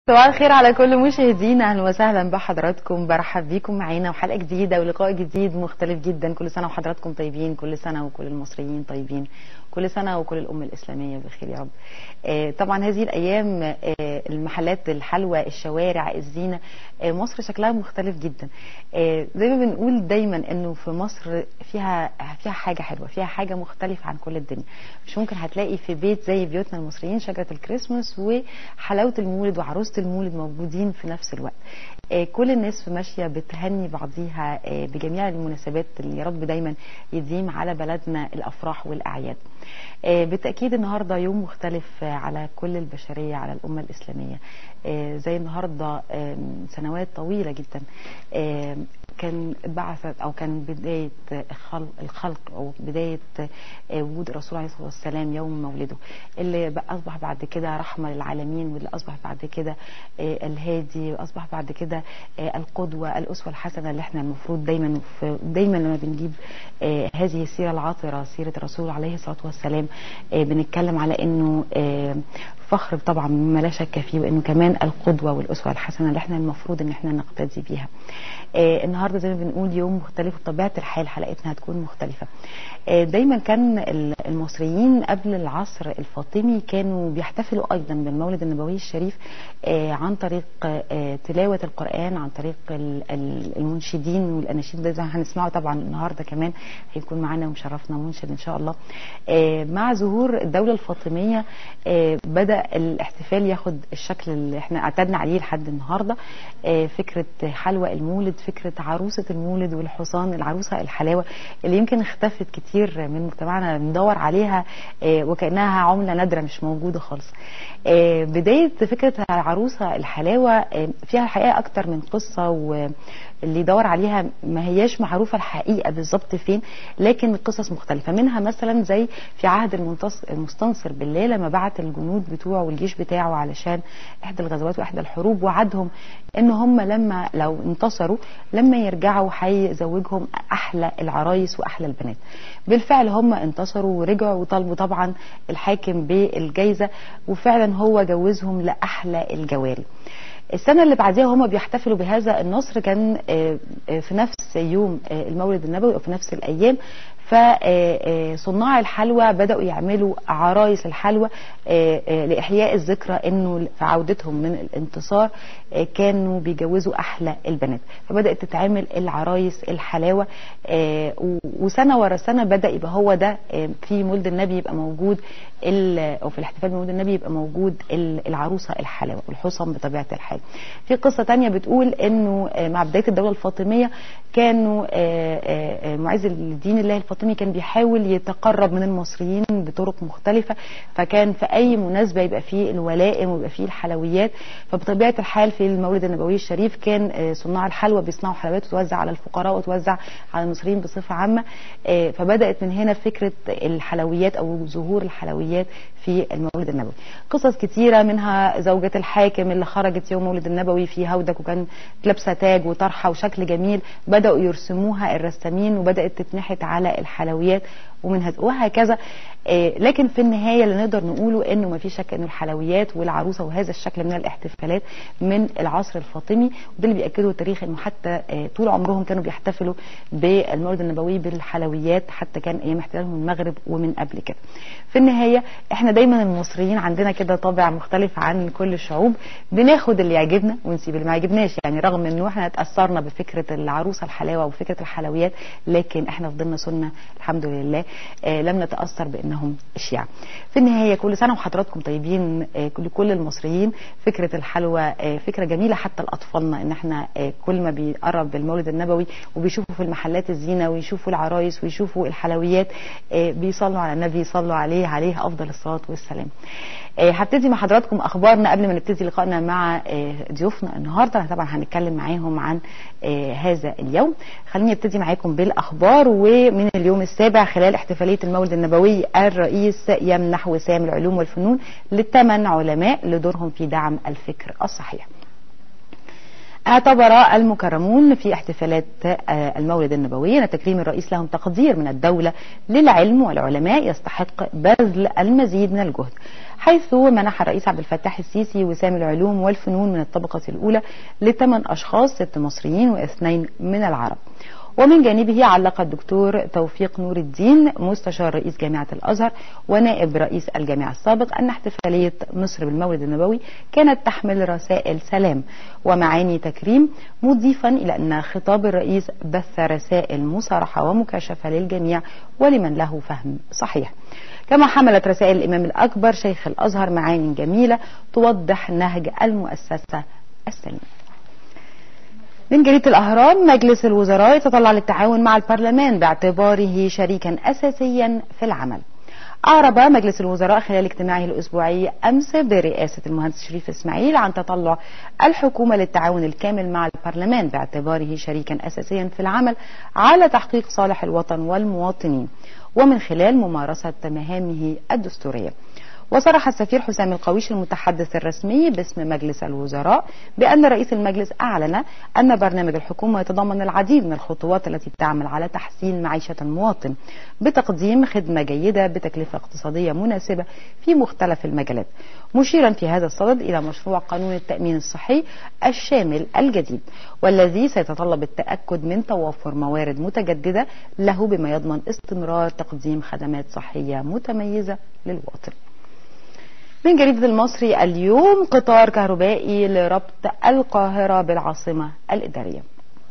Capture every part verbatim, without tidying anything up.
صباح الخير على كل مشاهدينا، اهلا وسهلا بحضراتكم. برحب بيكم معانا وحلقه جديده ولقاء جديد مختلف جدا. كل سنه وحضراتكم طيبين، كل سنه وكل المصريين طيبين، كل سنه وكل الامه الاسلاميه بخير يا رب. آه طبعا هذه الايام آه المحلات، الحلوى، الشوارع، الزينه، آه مصر شكلها مختلف جدا. آه زي ما بنقول دايما انه في مصر فيها فيها حاجه حلوه، فيها حاجه مختلفه عن كل الدنيا. مش ممكن هتلاقي في بيت زي بيوتنا المصريين شجره الكريسماس وحلاوه المولد وعروسه المولد موجودين في نفس الوقت. آه كل الناس ماشيه بتهني بعضيها آه بجميع المناسبات اللي يا رب دايما يديم على بلدنا الافراح والاعياد. آه بالتاكيد النهارده يوم مختلف آه على كل البشريه، على الامه الاسلاميه. آه زي النهارده آه سنوات طويله جدا آه كان بعثت او كان بدايه الخلق او بدايه وجود الرسول عليه الصلاه والسلام يوم مولده، اللي اصبح بعد كده رحمه للعالمين، واللي اصبح بعد كده الهادي، واصبح بعد كده القدوه، الاسوه الحسنه اللي احنا المفروض دايما دايما لما بنجيب هذه السيره العاطره، سيره الرسول عليه الصلاه والسلام، بنتكلم على انه فخر طبعا مما لا شك فيه، وانه كمان القدوه والاسوه الحسنه اللي احنا المفروض ان احنا نقتدي بيها. آه النهارده زي ما بنقول يوم مختلف، وبطبيعه الحال حلقتنا هتكون مختلفه. آه دايما كان المصريين قبل العصر الفاطمي كانوا بيحتفلوا ايضا بالمولد النبوي الشريف آه عن طريق آه تلاوه القران، عن طريق المنشدين والاناشيد. ده هنسمعه طبعا النهارده كمان، هيكون معانا ومشرفنا منشد ان شاء الله. آه مع ظهور الدوله الفاطميه آه بدا الاحتفال ياخد الشكل اللي احنا اعتدنا عليه لحد النهارده. آه فكره حلوى المولد، فكره عروسه المولد والحصان، العروسه الحلاوه اللي يمكن اختفت كتير من مجتمعنا، بندور عليها آه وكانها عمله نادره مش موجوده خالص. آه بدايه فكره العروسه الحلاوه آه فيها الحقيقه اكتر من قصه، واللي يدور عليها ما هياش معروفه الحقيقه بالظبط فين، لكن قصص مختلفه. منها مثلا زي في عهد المستنصر بالله لما بعت الجنود بتوعه والجيش بتاعه علشان احدى الغزوات واحدى الحروب، وعدهم ان هم لما لو انتصروا لما يرجعوا هيزوجهم احلى العرايس واحلى البنات. بالفعل هم انتصروا ورجعوا وطالبوا طبعا الحاكم بالجائزه، وفعلا هو جوزهم لاحلى الجواري. السنة اللي بعدها هم بيحتفلوا بهذا النصر كان في نفس يوم المولد النبوي أو في نفس الأيام. فصناع الحلوى بدأوا يعملوا عرايس الحلوى لإحياء الذكرى إنه في عودتهم من الانتصار كانوا بيجوزوا أحلى البنات، فبدأت تتعمل العرايس الحلاوة. وسنة ورا سنة بدأ يبقى هو ده في مولد النبي يبقى موجود، أو في الاحتفال بمولد النبي يبقى موجود العروسة الحلاوة والحصن بطبيعة الحال. في قصة تانية بتقول إنه مع بداية الدولة الفاطمية كانوا معز الدين الله الفاطمي كان بيحاول يتقرب من المصريين بطرق مختلفة، فكان في أي مناسبة يبقى فيه الولائم ويبقى فيه الحلويات. فبطبيعة الحال في المولد النبوي الشريف كان صناع الحلوى بيصنعوا حلويات وتوزع على الفقراء وتوزع على المصريين بصفة عامة. فبدأت من هنا فكرة الحلويات أو ظهور الحلويات في المولد النبوي. قصص كتيرة منها زوجة الحاكم اللي خرجت يوم مولد النبوي في هودك وكان لابسة تاج وطرحة وشكل جميل، بدأوا يرسموها الرسامين وبدأت تتنحت على الحلويات ومنها وهكذا. آه لكن في النهاية اللي نقدر نقوله انه ما في شك انه الحلويات والعروسة وهذا الشكل من الاحتفالات من العصر الفاطمي، وده اللي بيأكده التاريخ انه حتى آه طول عمرهم كانوا بيحتفلوا بالمولد النبوي بالحلويات، حتى كان ايام احتلالهم المغرب ومن قبل كده. في النهاية احنا دايما المصريين عندنا كده طابع مختلف عن كل الشعوب، بناخد اللي يعجبنا ونسيب اللي ما يعجبناش، يعني رغم انه احنا اتأثرنا بفكرة العروسة الحلاوة وفكرة الحلويات، لكن احنا فضلنا سنة الحمد لله آه لم نتأثر بانهم اشياء. في النهاية كل سنة وحضراتكم طيبين آه لكل المصريين. فكرة الحلوى آه فكرة جميلة حتى لأطفالنا، ان احنا آه كل ما بيقرب المولد النبوي وبيشوفوا في المحلات الزينة ويشوفوا العرايس ويشوفوا الحلويات آه بيصلوا على النبي، يصلوا عليه عليه افضل الصلاة والسلام. هبتدي مع حضراتكم اخبارنا قبل ما نبتدي لقائنا مع ضيوفنا النهارده. طبعا هنتكلم معاهم عن هذا اليوم. خليني ابتدي معاكم بالاخبار. ومن اليوم السابع خلال احتفاليه المولد النبوي الرئيس يمنح وسام العلوم والفنون لثمان علماء لدورهم في دعم الفكر الصحيح. اعتبر المكرمون في احتفالات المولد النبوي أن تكريم الرئيس لهم تقدير من الدولة للعلم والعلماء يستحق بذل المزيد من الجهد، حيث منح الرئيس عبد الفتاح السيسي وسام العلوم والفنون من الطبقة الأولى لثمان أشخاص، ست مصريين واثنين من العرب. ومن جانبه علق الدكتور توفيق نور الدين مستشار رئيس جامعة الأزهر ونائب رئيس الجامعة السابق أن احتفالية مصر بالمولد النبوي كانت تحمل رسائل سلام ومعاني تكريم، مضيفا إلى أن خطاب الرئيس بث رسائل مصارحة ومكاشفة للجميع ولمن له فهم صحيح. كما حملت رسائل الإمام الأكبر شيخ الأزهر معاني جميلة توضح نهج المؤسسة السليم. من جريدة الأهرام، مجلس الوزراء يتطلع للتعاون مع البرلمان باعتباره شريكا أساسيا في العمل. أعرب مجلس الوزراء خلال اجتماعه الأسبوعي أمس برئاسة المهندس شريف إسماعيل عن تطلع الحكومة للتعاون الكامل مع البرلمان باعتباره شريكا أساسيا في العمل على تحقيق صالح الوطن والمواطنين ومن خلال ممارسة مهامه الدستورية. وصرح السفير حسام القويش المتحدث الرسمي باسم مجلس الوزراء بأن رئيس المجلس أعلن أن برنامج الحكومة يتضمن العديد من الخطوات التي تعمل على تحسين معيشة المواطن بتقديم خدمة جيدة بتكلفة اقتصادية مناسبة في مختلف المجالات، مشيرا في هذا الصدد إلى مشروع قانون التأمين الصحي الشامل الجديد والذي سيتطلب التأكد من توفر موارد متجددة له بما يضمن استمرار تقديم خدمات صحية متميزة للمواطن. من جريدة المصري اليوم، قطار كهربائي لربط القاهرة بالعاصمة الإدارية.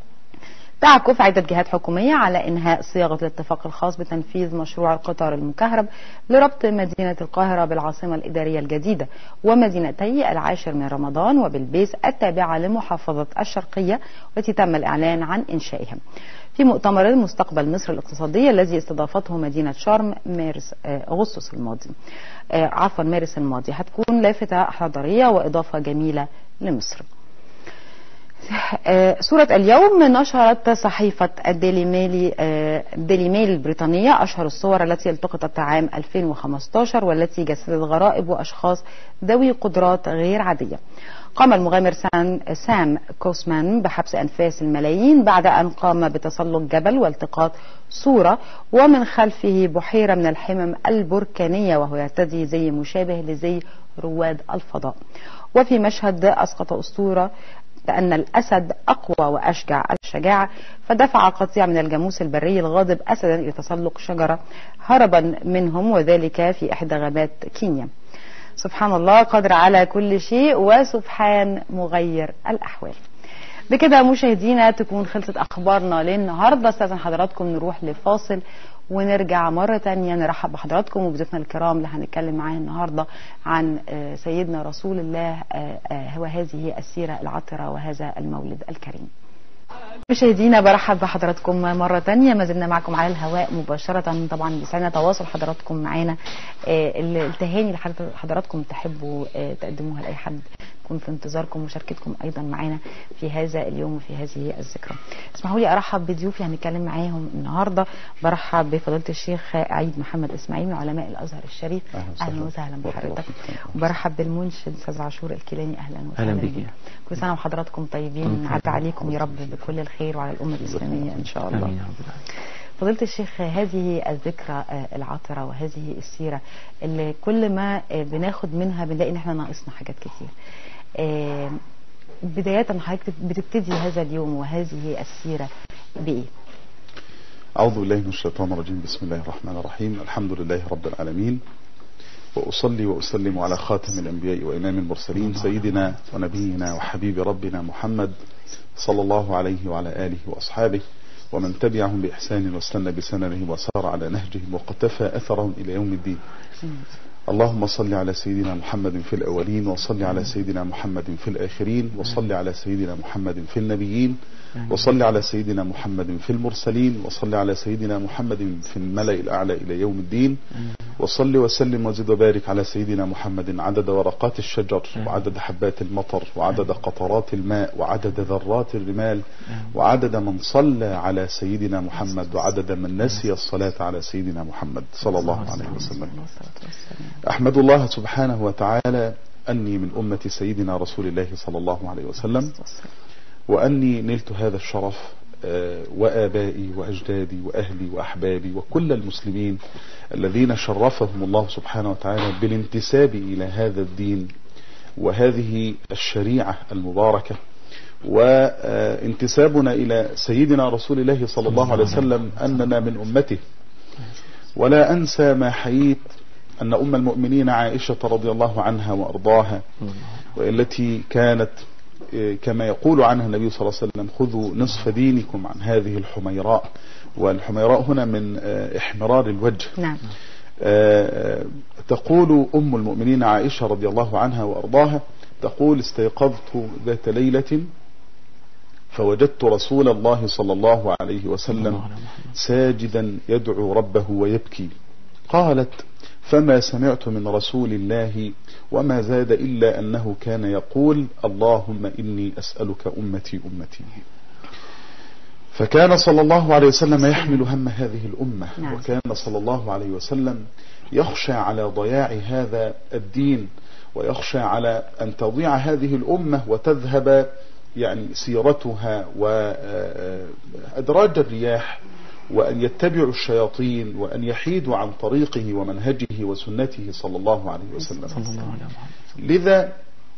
تعكف عدة جهات حكومية على إنهاء صياغة الاتفاق الخاص بتنفيذ مشروع القطار المكهرب لربط مدينة القاهرة بالعاصمة الإدارية الجديدة ومدينتي العاشر من رمضان وبلبيس التابعة لمحافظة الشرقية والتي تم الإعلان عن إنشائها في مؤتمر مستقبل مصر الاقتصادي الذي استضافته مدينة شرم مارس أغسطس الماضي آه عفوا مارس الماضي. هتكون لافتة حضارية وإضافة جميلة لمصر. آه صورة اليوم، نشرت صحيفة الديلي ميل آه الديلي ميل البريطانية أشهر الصور التي التقطت عام ألفين وخمسة عشر والتي جسدت غرائب وأشخاص ذوي قدرات غير عادية. قام المغامر سام كوسمان بحبس أنفاس الملايين بعد أن قام بتسلق جبل والتقاط صورة ومن خلفه بحيرة من الحمم البركانية وهو يرتدي زي مشابه لزي رواد الفضاء. وفي مشهد أسقط أسطورة أن الأسد أقوى وأشجع الشجاعة، فدفع قطيع من الجاموس البري الغاضب أسدا إلى تسلق شجرة هربا منهم وذلك في إحدى غابات كينيا. سبحان الله، قادر على كل شيء وسبحان مغير الأحوال. بكده مشاهدينا تكون خلصت أخبارنا للنهاردة. استاذن حضراتكم نروح لفاصل ونرجع مرة تانية نرحب بحضراتكم وبضيفنا الكرام اللي هنتكلم معاه النهاردة عن سيدنا رسول الله وهذه السيرة العطرة وهذا المولد الكريم. مشاهدينا برحب بحضراتكم مرة تانية، ما زلنا معكم على الهواء مباشرة. طبعا بيسعدنا تواصل حضراتكم معانا، التهاني اللي حضراتكم تحبوا تقدموها لأي حد نكون في انتظاركم ومشاركتكم أيضا معانا في هذا اليوم وفي هذه الذكرى. اسمحوا لي أرحب بضيوفي هنتكلم معاهم النهاردة. برحب بفضيلة الشيخ عيد محمد إسماعيل من علماء الأزهر الشريف، أهلا وسهلا بحضرتك. وبرحب بالمنشد أستاذ عاشور الكيلاني، أهلا وسهلا بك. كل سنة وحضراتكم طيبين، عاد عليكم يا رب بكل الخير وعلى الأمة الإسلامية إن شاء الله. فضيلة الشيخ، هذه الذكرى العطرة وهذه السيرة اللي كل ما بناخد منها بنلاقي ان احنا ناقصنا حاجات كتير. بداية حضرتك بتبتدي هذا اليوم وهذه السيرة بإيه؟ أعوذ بالله من الشيطان الرجيم، بسم الله الرحمن الرحيم، الحمد لله رب العالمين، وأصلي وأسلم على خاتم الأنبياء وإمام المرسلين سيدنا ونبينا وحبيب ربنا محمد صلى الله عليه وعلى آله وأصحابه ومن تبعهم بإحسان واستنى بسننه وسار على نهجهم وقتفى أثرهم إلى يوم الدين. اللهم صل على سيدنا محمد في الأولين، وصل على سيدنا محمد في الآخرين، وصل على سيدنا محمد في النبيين، وصل على سيدنا محمد في المرسلين، وصل على سيدنا محمد في الملأ الأعلى إلى يوم الدين، وصل وسلم وزد وبارك على سيدنا محمد عدد ورقات الشجر وعدد حبات المطر وعدد قطرات الماء وعدد ذرات الرمال وعدد من صلى على سيدنا محمد وعدد من نسي الصلاة على سيدنا محمد صلى الله عليه وسلم. أحمد الله سبحانه وتعالى أني من أمة سيدنا رسول الله صلى الله عليه وسلم، وأني نلت هذا الشرف وآبائي وأجدادي وأهلي وأحبابي وكل المسلمين الذين شرفهم الله سبحانه وتعالى بالانتساب إلى هذا الدين وهذه الشريعة المباركة، وانتسابنا إلى سيدنا رسول الله صلى الله عليه وسلم أننا من أمته. ولا أنسى ما حييت أن أم المؤمنين عائشة رضي الله عنها وأرضاها، والتي كانت كما يقول عنها النبي صلى الله عليه وسلم: خذوا نصف دينكم عن هذه الحميراء. والحميراء هنا من احمرار الوجه. نعم. تقول أم المؤمنين عائشة رضي الله عنها وأرضاها، تقول: استيقظت ذات ليلة فوجدت رسول الله صلى الله عليه وسلم ساجدا يدعو ربه ويبكي. قالت: فما سمعت من رسول الله وما زاد إلا أنه كان يقول: اللهم إني أسألك أمتي أمتي. فكان صلى الله عليه وسلم يحمل هم هذه الأمة، وكان صلى الله عليه وسلم يخشى على ضياع هذا الدين، ويخشى على أن تضيع هذه الأمة وتذهب يعني سيرتها وأدراج الرياح، وأن يتبعوا الشياطين، وأن يحيدوا عن طريقه ومنهجه وسنته صلى الله عليه وسلم. لذا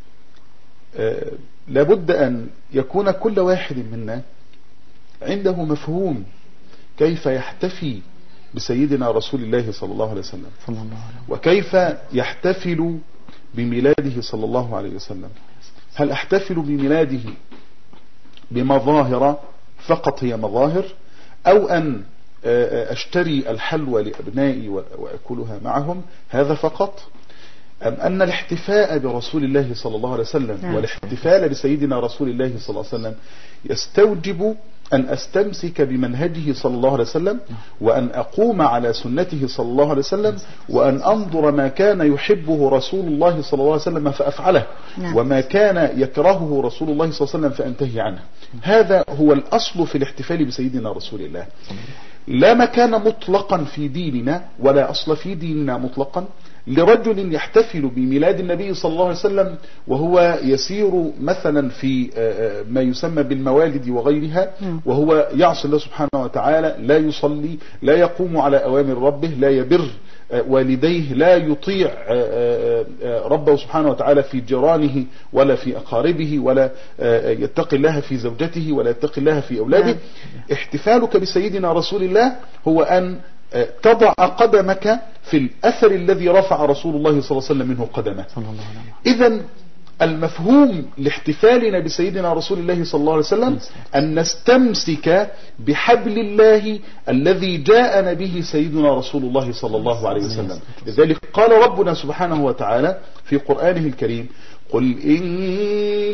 لابد أن يكون كل واحد منا عنده مفهوم كيف يحتفي بسيدنا رسول الله صلى الله عليه وسلم، وكيف يحتفل بميلاده صلى الله عليه وسلم. هل أحتفل بميلاده بمظاهر فقط هي مظاهر، أو أن أشتري الحلوى لأبنائي وأكلها معهم هذا فقط، أم أن الاحتفاء برسول الله صلى الله عليه وسلم والاحتفال بسيدنا رسول الله صلى الله عليه وسلم يستوجب أن أستمسك بمنهجه صلى الله عليه وسلم، وأن أقوم على سنته صلى الله عليه وسلم، وأن أنظر ما كان يحبه رسول الله صلى الله عليه وسلم فأفعله، وما كان يكرهه رسول الله صلى الله عليه وسلم فأنتهي عنه. هذا هو الأصل في الاحتفال بسيدنا رسول الله. لا مكان مطلقا في ديننا ولا أصل في ديننا مطلقا لرجل يحتفل بميلاد النبي صلى الله عليه وسلم وهو يسير مثلا في ما يسمى بالموالد وغيرها، وهو يعصي الله سبحانه وتعالى، لا يصلي، لا يقوم على أوامر ربه، لا يبر والديه، لا يطيع ربه سبحانه وتعالى في جيرانه ولا في أقاربه، ولا يتقي الله في زوجته، ولا يتقي الله في أولاده. احتفالك بسيدنا رسول الله هو أن تضع قدمك في الأثر الذي رفع رسول الله صلى الله عليه وسلم منه قدمه. إذن المفهوم لاحتفالنا بسيدنا رسول الله صلى الله عليه وسلم أن نستمسك بحبل الله الذي جاءنا به سيدنا رسول الله صلى الله عليه وسلم. لذلك قال ربنا سبحانه وتعالى في قرآنه الكريم: قل إن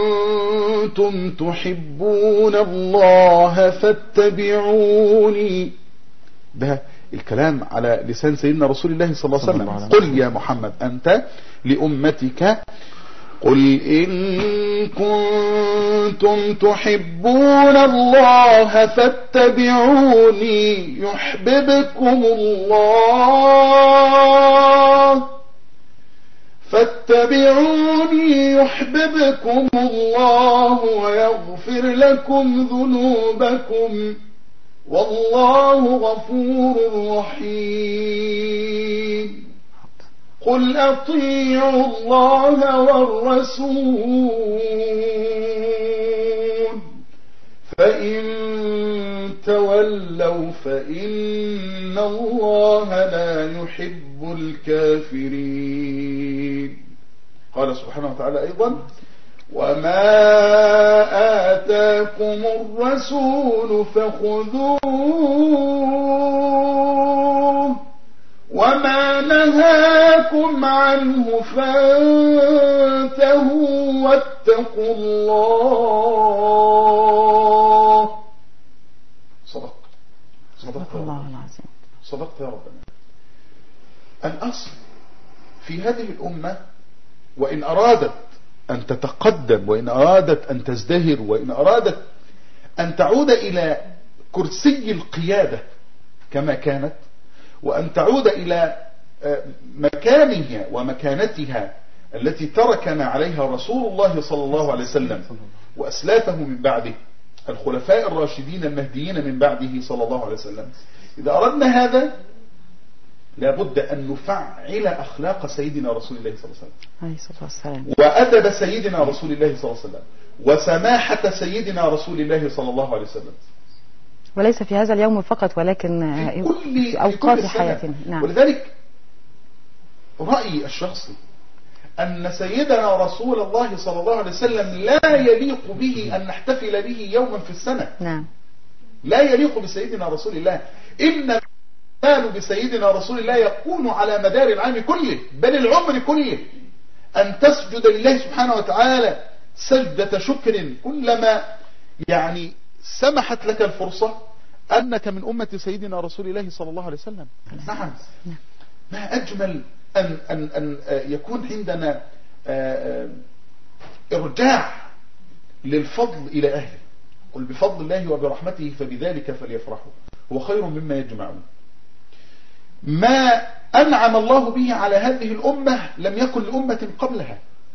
كنتم تحبون الله فاتبعوني. ده الكلام على لسان سيدنا رسول الله صلى الله عليه وسلم. قل يا محمد أنت لأمتك: قل إن كنتم تحبون الله فاتبعوني يحببكم الله فاتبعوني يحببكم الله ويغفر لكم ذنوبكم والله غفور رحيم. قل أطيعوا الله والرسول فإن تولوا فإن الله لا يحب الكافرين. قال سبحانه وتعالى أيضا: وما آتاكم الرسول فخذوه وما نهاكم عنه فانتهوا واتقوا الله. صدق صدق الله العظيم. صدقت يا ربنا. الأصل في هذه الأمة وإن أرادت أن تتقدم، وإن أرادت أن تزدهر، وإن أرادت أن تعود إلى كرسي القيادة كما كانت، وأن تعود إلى مكانها ومكانتها التي تركنا عليها رسول الله صلى الله عليه وسلم وأسلافه من بعده الخلفاء الراشدين المهديين من بعده صلى الله عليه وسلم. إذا أردنا هذا لابد أن نفعل أخلاق سيدنا رسول الله صلى الله عليه وسلم عليه الصلاة والسلام، وأدب سيدنا رسول الله صلى الله عليه وسلم، وسماحة سيدنا رسول الله صلى الله عليه وسلم، وليس في هذا اليوم فقط ولكن في, كل في أوقات في كل حياتنا. نعم. ولذلك رأيي الشخصي أن سيدنا رسول الله صلى الله عليه وسلم لا يليق به أن نحتفل به يوما في السنة. نعم. لا يليق بسيدنا رسول الله. إن الاحتفال بسيدنا رسول الله يكون على مدار العام كله بل العمر كله، أن تسجد لله سبحانه وتعالى سجدة شكر كلما يعني سمحت لك الفرصة أنك من أمة سيدنا رسول الله صلى الله عليه وسلم. نعم. ما أجمل أن, أن, أن يكون عندنا إرجاع للفضل إلى أهله. قل بفضل الله وبرحمته فبذلك فليفرحوا هو خير مما يجمعون. ما أنعم الله به على هذه الأمة لم يكن لأمة قبلها،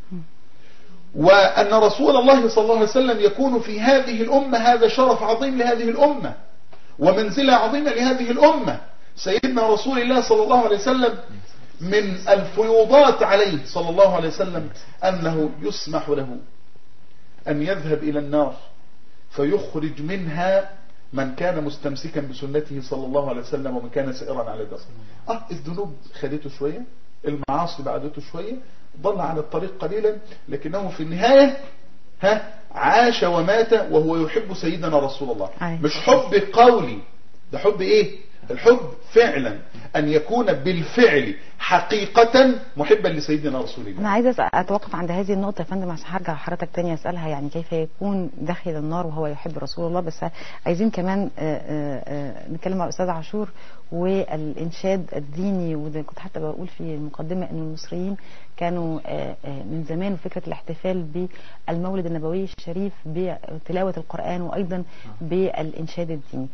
وأن رسول الله صلى الله عليه وسلم يكون في هذه الأمة هذا شرف عظيم لهذه الأمة ومنزلة عظيمة لهذه الأمة. سيدنا رسول الله صلى الله عليه وسلم من الفيوضات عليه صلى الله عليه وسلم أنه يسمح له أن يذهب إلى النار فيخرج منها من كان مستمسكا بسنته صلى الله عليه وسلم ومن كان سائرا على الدرس. اه الذنوب خدته شوية، المعاصي بعدته شوية، ضل عن الطريق قليلا، لكنه في النهاية ها عاش ومات وهو يحب سيدنا رسول الله. أي. مش حب قولي، ده حب ايه؟ الحب فعلا أن يكون بالفعل حقيقة محبا لسيدنا رسول الله. أنا عايزة أتوقف عند هذه النقطة يا فندم عشان هرجع حضرتك تاني أسألها، يعني كيف يكون داخل النار وهو يحب رسول الله. بس عايزين كمان نتكلم مع الأستاذ عاشور والإنشاد الديني، وده كنت حتى بقول في المقدمة أن المصريين كانوا من زمان فكرة الاحتفال بالمولد النبوي الشريف بتلاوة القرآن وأيضا بالإنشاد الديني.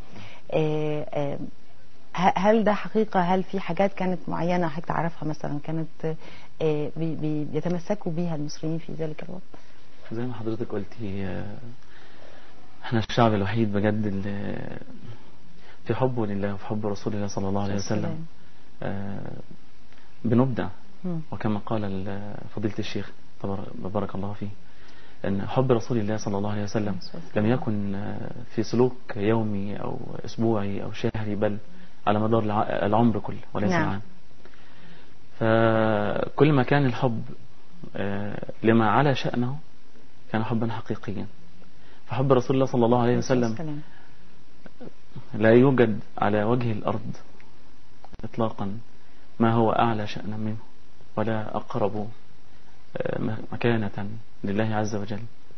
هل ده حقيقة؟ هل في حاجات كانت معينة حضرتك تعرفها مثلا كانت بيتمسكوا بيها المصريين في ذلك الوقت؟ زي ما حضرتك قلتي احنا الشعب الوحيد بجد اللي في حبه لله وفي حب رسول الله صلى الله عليه وسلم بنبدع. وكما قال فضيلة الشيخ بارك الله فيه أن حب رسول الله صلى الله عليه وسلم لم يكن في سلوك يومي أو أسبوعي أو شهري بل على مدار العمر كله وليس نعم. العام. فكل ما كان الحب لما على شأنه كان حبا حقيقيا. فحب رسول الله صلى الله عليه وسلم لا يوجد على وجه الأرض إطلاقا ما هو أعلى شأنا منه ولا أقرب مكانة لله عز وجل.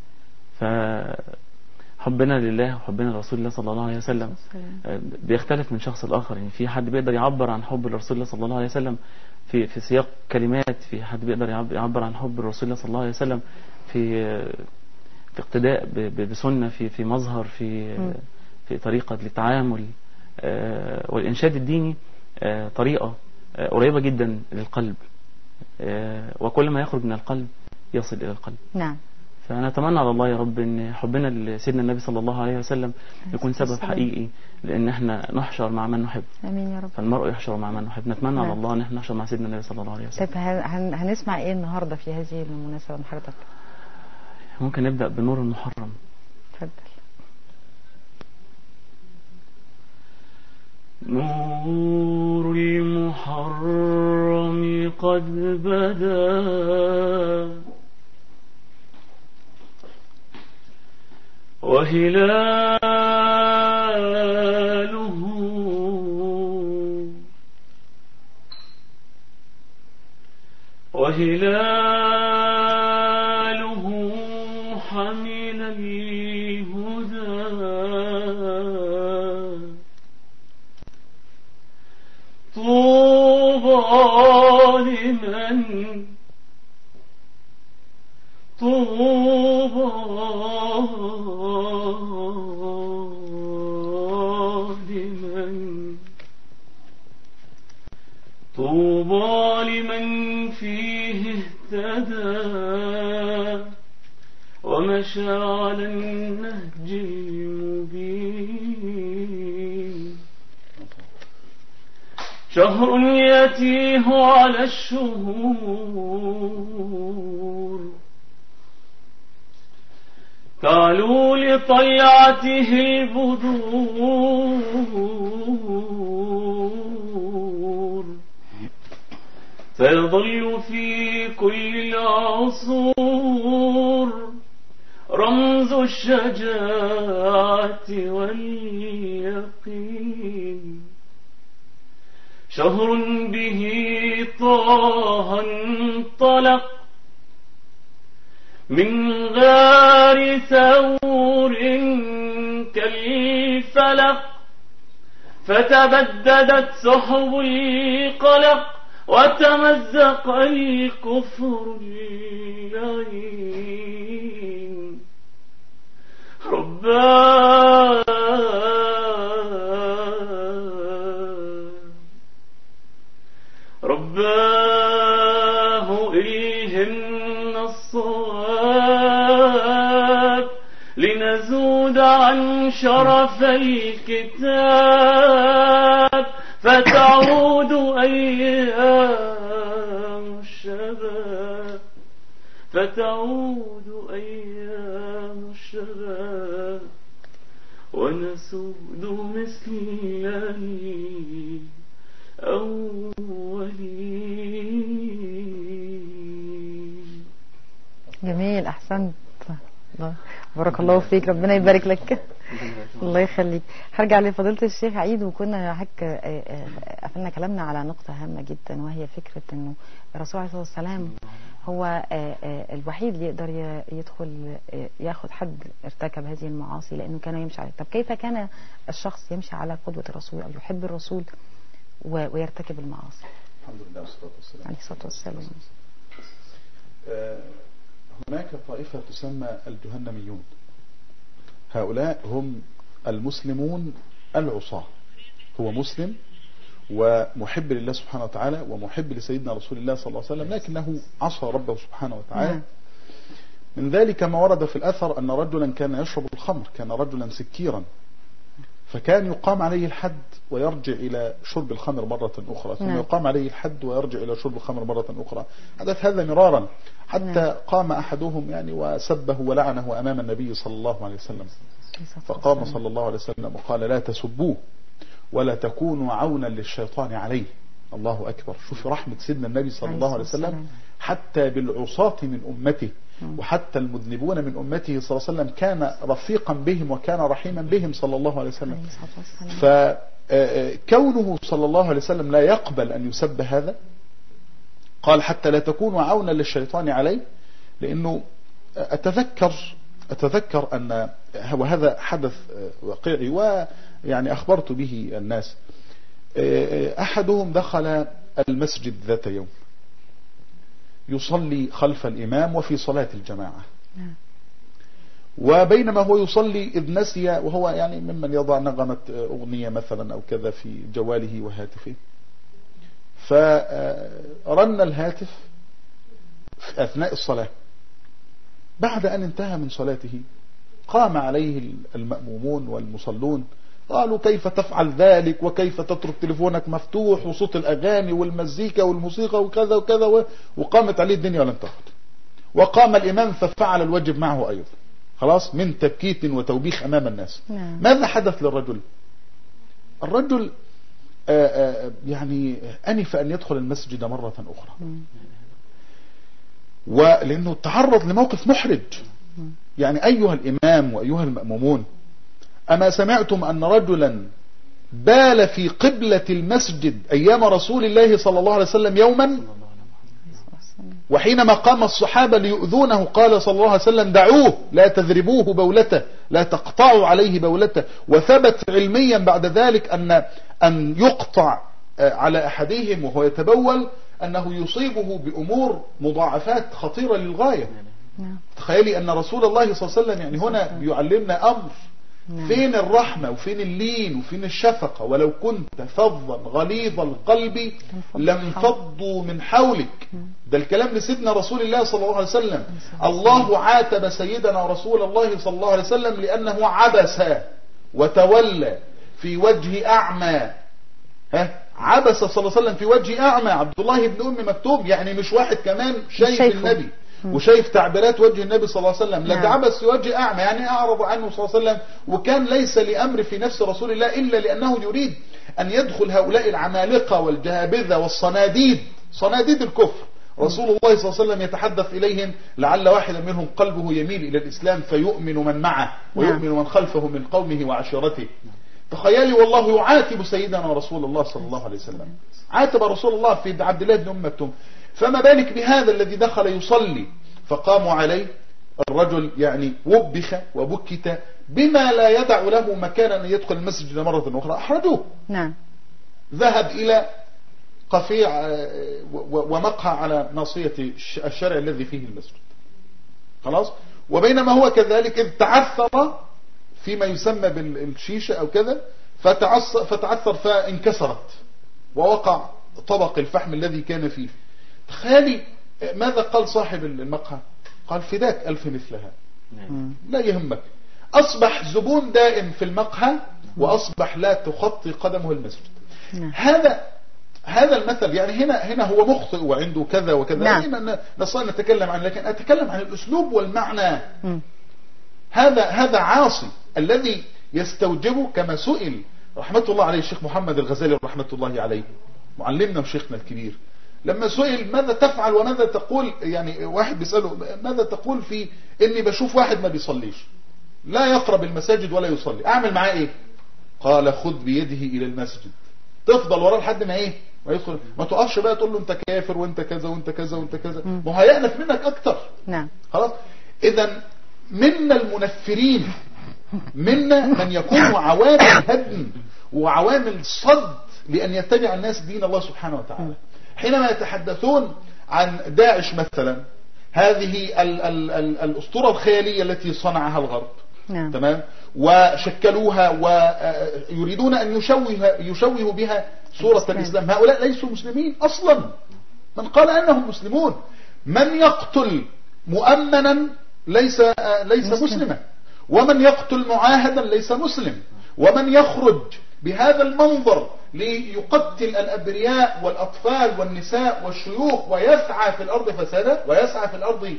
فحبنا لله وحبنا لرسول الله صلى الله عليه وسلم بيختلف من شخص لآخر. يعني في حد بيقدر يعبر عن حب الرسول الله صلى الله عليه وسلم في في سياق كلمات، في حد بيقدر يعبر عن حب الرسول الله صلى الله عليه وسلم في في اقتداء بسنة، في في مظهر، في في طريقة للتعامل. والإنشاد الديني طريقة قريبة جدا للقلب، وكل ما يخرج من القلب يصل إلى القلب. نعم. فنتمنى على الله يا رب ان حبنا لسيدنا النبي صلى الله عليه وسلم يكون سبب حقيقي لان احنا نحشر مع من نحب. امين يا رب. فالمرء يحشر مع من نحب. نتمنى نعم. على الله ان احنا نحشر مع سيدنا النبي صلى الله عليه وسلم. طيب هن هنسمع ايه النهارده في هذه المناسبه من حضرتك؟ ممكن نبدا بنور المحرم. اتفضل. نور المحرم قد بدا وهلاله وهلاله حمل الهدى طوبى لمن طوبى لمن طوبى لمن فيه اهتدى ومشى مشى على النهج المبين. شهر يتيه على الشهور تعلو لطلعته البدور. سيظل في كل العصور رمز الشجاعة واليقين. شهر به طه انطلق من غار ثور كالفلق، فتبددت سحب القلق وتمزق الكفر اللعين. رباه رباه إلهمنا الصواب لنزود عن شرف الكتاب، فتعود أيام الشباب فتعود أيام الشباب ونسود مثل الأولين. جميل، أحسنت. الله بارك الله فيك، ربنا يبارك لك. الله يخليك. هرجع لفضيلة الشيخ عيد، وكنا حك قفلنا كلامنا على نقطة هامة جدا، وهي فكرة انه الرسول عليه الصلاة والسلام هو الوحيد اللي يقدر يدخل ياخد حد ارتكب هذه المعاصي، لانه كان يمشي عليه. طب كيف كان الشخص يمشي على قدوة الرسول او يحب الرسول ويرتكب المعاصي؟ الحمد لله والصلاة والسلام عليه الصلاة والسلام. هناك طائفة تسمى الجهنميون. هؤلاء هم المسلمون العصاة. هو مسلم ومحب لله سبحانه وتعالى ومحب لسيدنا رسول الله صلى الله عليه وسلم، لكنه عصى ربه سبحانه وتعالى. من ذلك ما ورد في الأثر أن رجلا كان يشرب الخمر، كان رجلا سكيرا، فكان يقام عليه الحد ويرجع إلى شرب الخمر مرة أخرى، ثم يقام عليه الحد ويرجع إلى شرب الخمر مرة أخرى. حدث هذا مرارا حتى قام أحدهم يعني وسبه ولعنه أمام النبي صلى الله عليه وسلم، فقام صلى الله عليه وسلم وقال: لا تسبوه ولا تكونوا عونا للشيطان عليه. الله أكبر. شوف رحمة سيدنا النبي صلى الله عليه وسلم حتى بالعصاة من أمته وحتى المذنبون من أمته صلى الله عليه وسلم كان رفيقا بهم وكان رحيما بهم صلى الله عليه وسلم. فكونه صلى الله عليه وسلم لا يقبل أن يسب هذا، قال: حتى لا تكونوا عونا للشيطان عليه. لأنه أتذكر أتذكر أن وهذا حدث واقعي ويعني أخبرت به الناس. أحدهم دخل المسجد ذات يوم يصلي خلف الإمام وفي صلاة الجماعة، وبينما هو يصلي إذ نسي، وهو يعني ممن يضع نغمة أغنية مثلا أو كذا في جواله وهاتفه، فرن الهاتف أثناء الصلاة. بعد أن انتهى من صلاته قام عليه المأمومون والمصلون، قالوا: كيف تفعل ذلك وكيف تترك تليفونك مفتوح وصوت الأغاني والمزيكا والموسيقى وكذا وكذا، وقامت عليه الدنيا ولم تخد. وقام الإمام ففعل الواجب معه أيضا، خلاص، من تبكيت وتوبيخ أمام الناس. نعم. ماذا حدث للرجل؟ الرجل آآ آآ يعني أنف أن يدخل المسجد مرة أخرى، ولأنه تعرض لموقف محرج. يعني أيها الإمام وأيها المأمومون، أما سمعتم أن رجلا بال في قبلة المسجد أيام رسول الله صلى الله عليه وسلم يوما، وحينما قام الصحابة ليؤذونه قال صلى الله عليه وسلم: دعوه، لا تذربوه بولته، لا تقطعوا عليه بولته. وثبت علميا بعد ذلك أن أن يقطع على أحدهم وهو يتبول أنه يصيبه بأمور مضاعفات خطيرة للغاية. تخيلي أن رسول الله صلى الله عليه وسلم يعني هنا بيعلمنا أمر نعم. فين الرحمة وفين اللين وفين الشفقة؟ ولو كنت فظا غليظ القلب لانفضوا من حولك. ده الكلام لسيدنا رسول الله صلى الله عليه وسلم. الله عاتب سيدنا رسول الله صلى الله عليه وسلم لأنه عبس وتولى في وجه أعمى. ها عبس صلى الله عليه وسلم في وجه أعمى. عبد الله بن أم مكتوم يعني مش واحد كمان شايف النبي وشايف تعبيرات وجه النبي صلى الله عليه وسلم، لا ده عبس في وجه أعمى يعني أعرض عنه صلى الله عليه وسلم. وكان ليس لأمر في نفس رسول الله إلا لأنه يريد أن يدخل هؤلاء العمالقة والجهابذة والصناديد، صناديد الكفر. رسول الله صلى الله عليه وسلم يتحدث إليهم لعل واحدا منهم قلبه يميل إلى الإسلام فيؤمن من معه ويؤمن من خلفه من قومه وعشيرته. تخيلي والله يعاتب سيدنا رسول الله صلى الله عليه وسلم، عاتب رسول الله في عبد الله بن أم مكتوم، فما بالك بهذا الذي دخل يصلي فقاموا عليه. الرجل يعني وبخ وبكت بما لا يدع له مكانا أن يدخل المسجد مرة أخرى، أحرجوه. نعم. ذهب إلى قفيع ومقهى على ناصية الشارع الذي فيه المسجد. خلاص. وبينما هو كذلك إذ تعثر فيما يسمى بالشيشة أو كذا فتعثر فانكسرت ووقع طبق الفحم الذي كان فيه. تخيلي ماذا قال صاحب المقهى؟ قال فداك ألف مثلها، لا يهمك. أصبح زبون دائم في المقهى وأصبح لا تخطي قدمه المسجد. هذا هذا المثل يعني هنا هنا هو مخطئ وعنده كذا وكذا. يعني نستطيع نتكلم عنه، لكن أتكلم عن الأسلوب والمعنى. هذا هذا عاصي الذي يستوجبه كما سئل رحمة الله عليه الشيخ محمد الغزالي رحمة الله عليه معلمنا وشيخنا الكبير، لما سئل ماذا تفعل وماذا تقول، يعني واحد بيسأله ماذا تقول في اني بشوف واحد ما بيصليش لا يقرب المساجد ولا يصلي، اعمل معاه ايه؟ قال خذ بيده الى المسجد، تفضل وراه لحد ما ايه ما يدخل، ما تقفش بقى تقول له انت كافر وانت كذا وانت كذا وانت كذا، ما هو هيأنف منك اكتر. نعم. خلاص. اذا منا المنفرين، منا من يكون عوامل هدم وعوامل صد لأن يتبع الناس دين الله سبحانه وتعالى. حينما يتحدثون عن داعش مثلا، هذه ال ال ال الأسطورة الخيالية التي صنعها الغرب. نعم. تمام. وشكلوها ويريدون أن يشوه يشوهوا بها صورة الإسلام. هؤلاء ليسوا مسلمين أصلا. من قال أنهم مسلمون؟ من يقتل مؤمنا ليس ليس مسلم. مسلما، ومن يقتل معاهدا ليس مسلم، ومن يخرج بهذا المنظر ليقتل الأبرياء والأطفال والنساء والشيوخ ويسعى في الأرض فسادا ويسعى في الأرض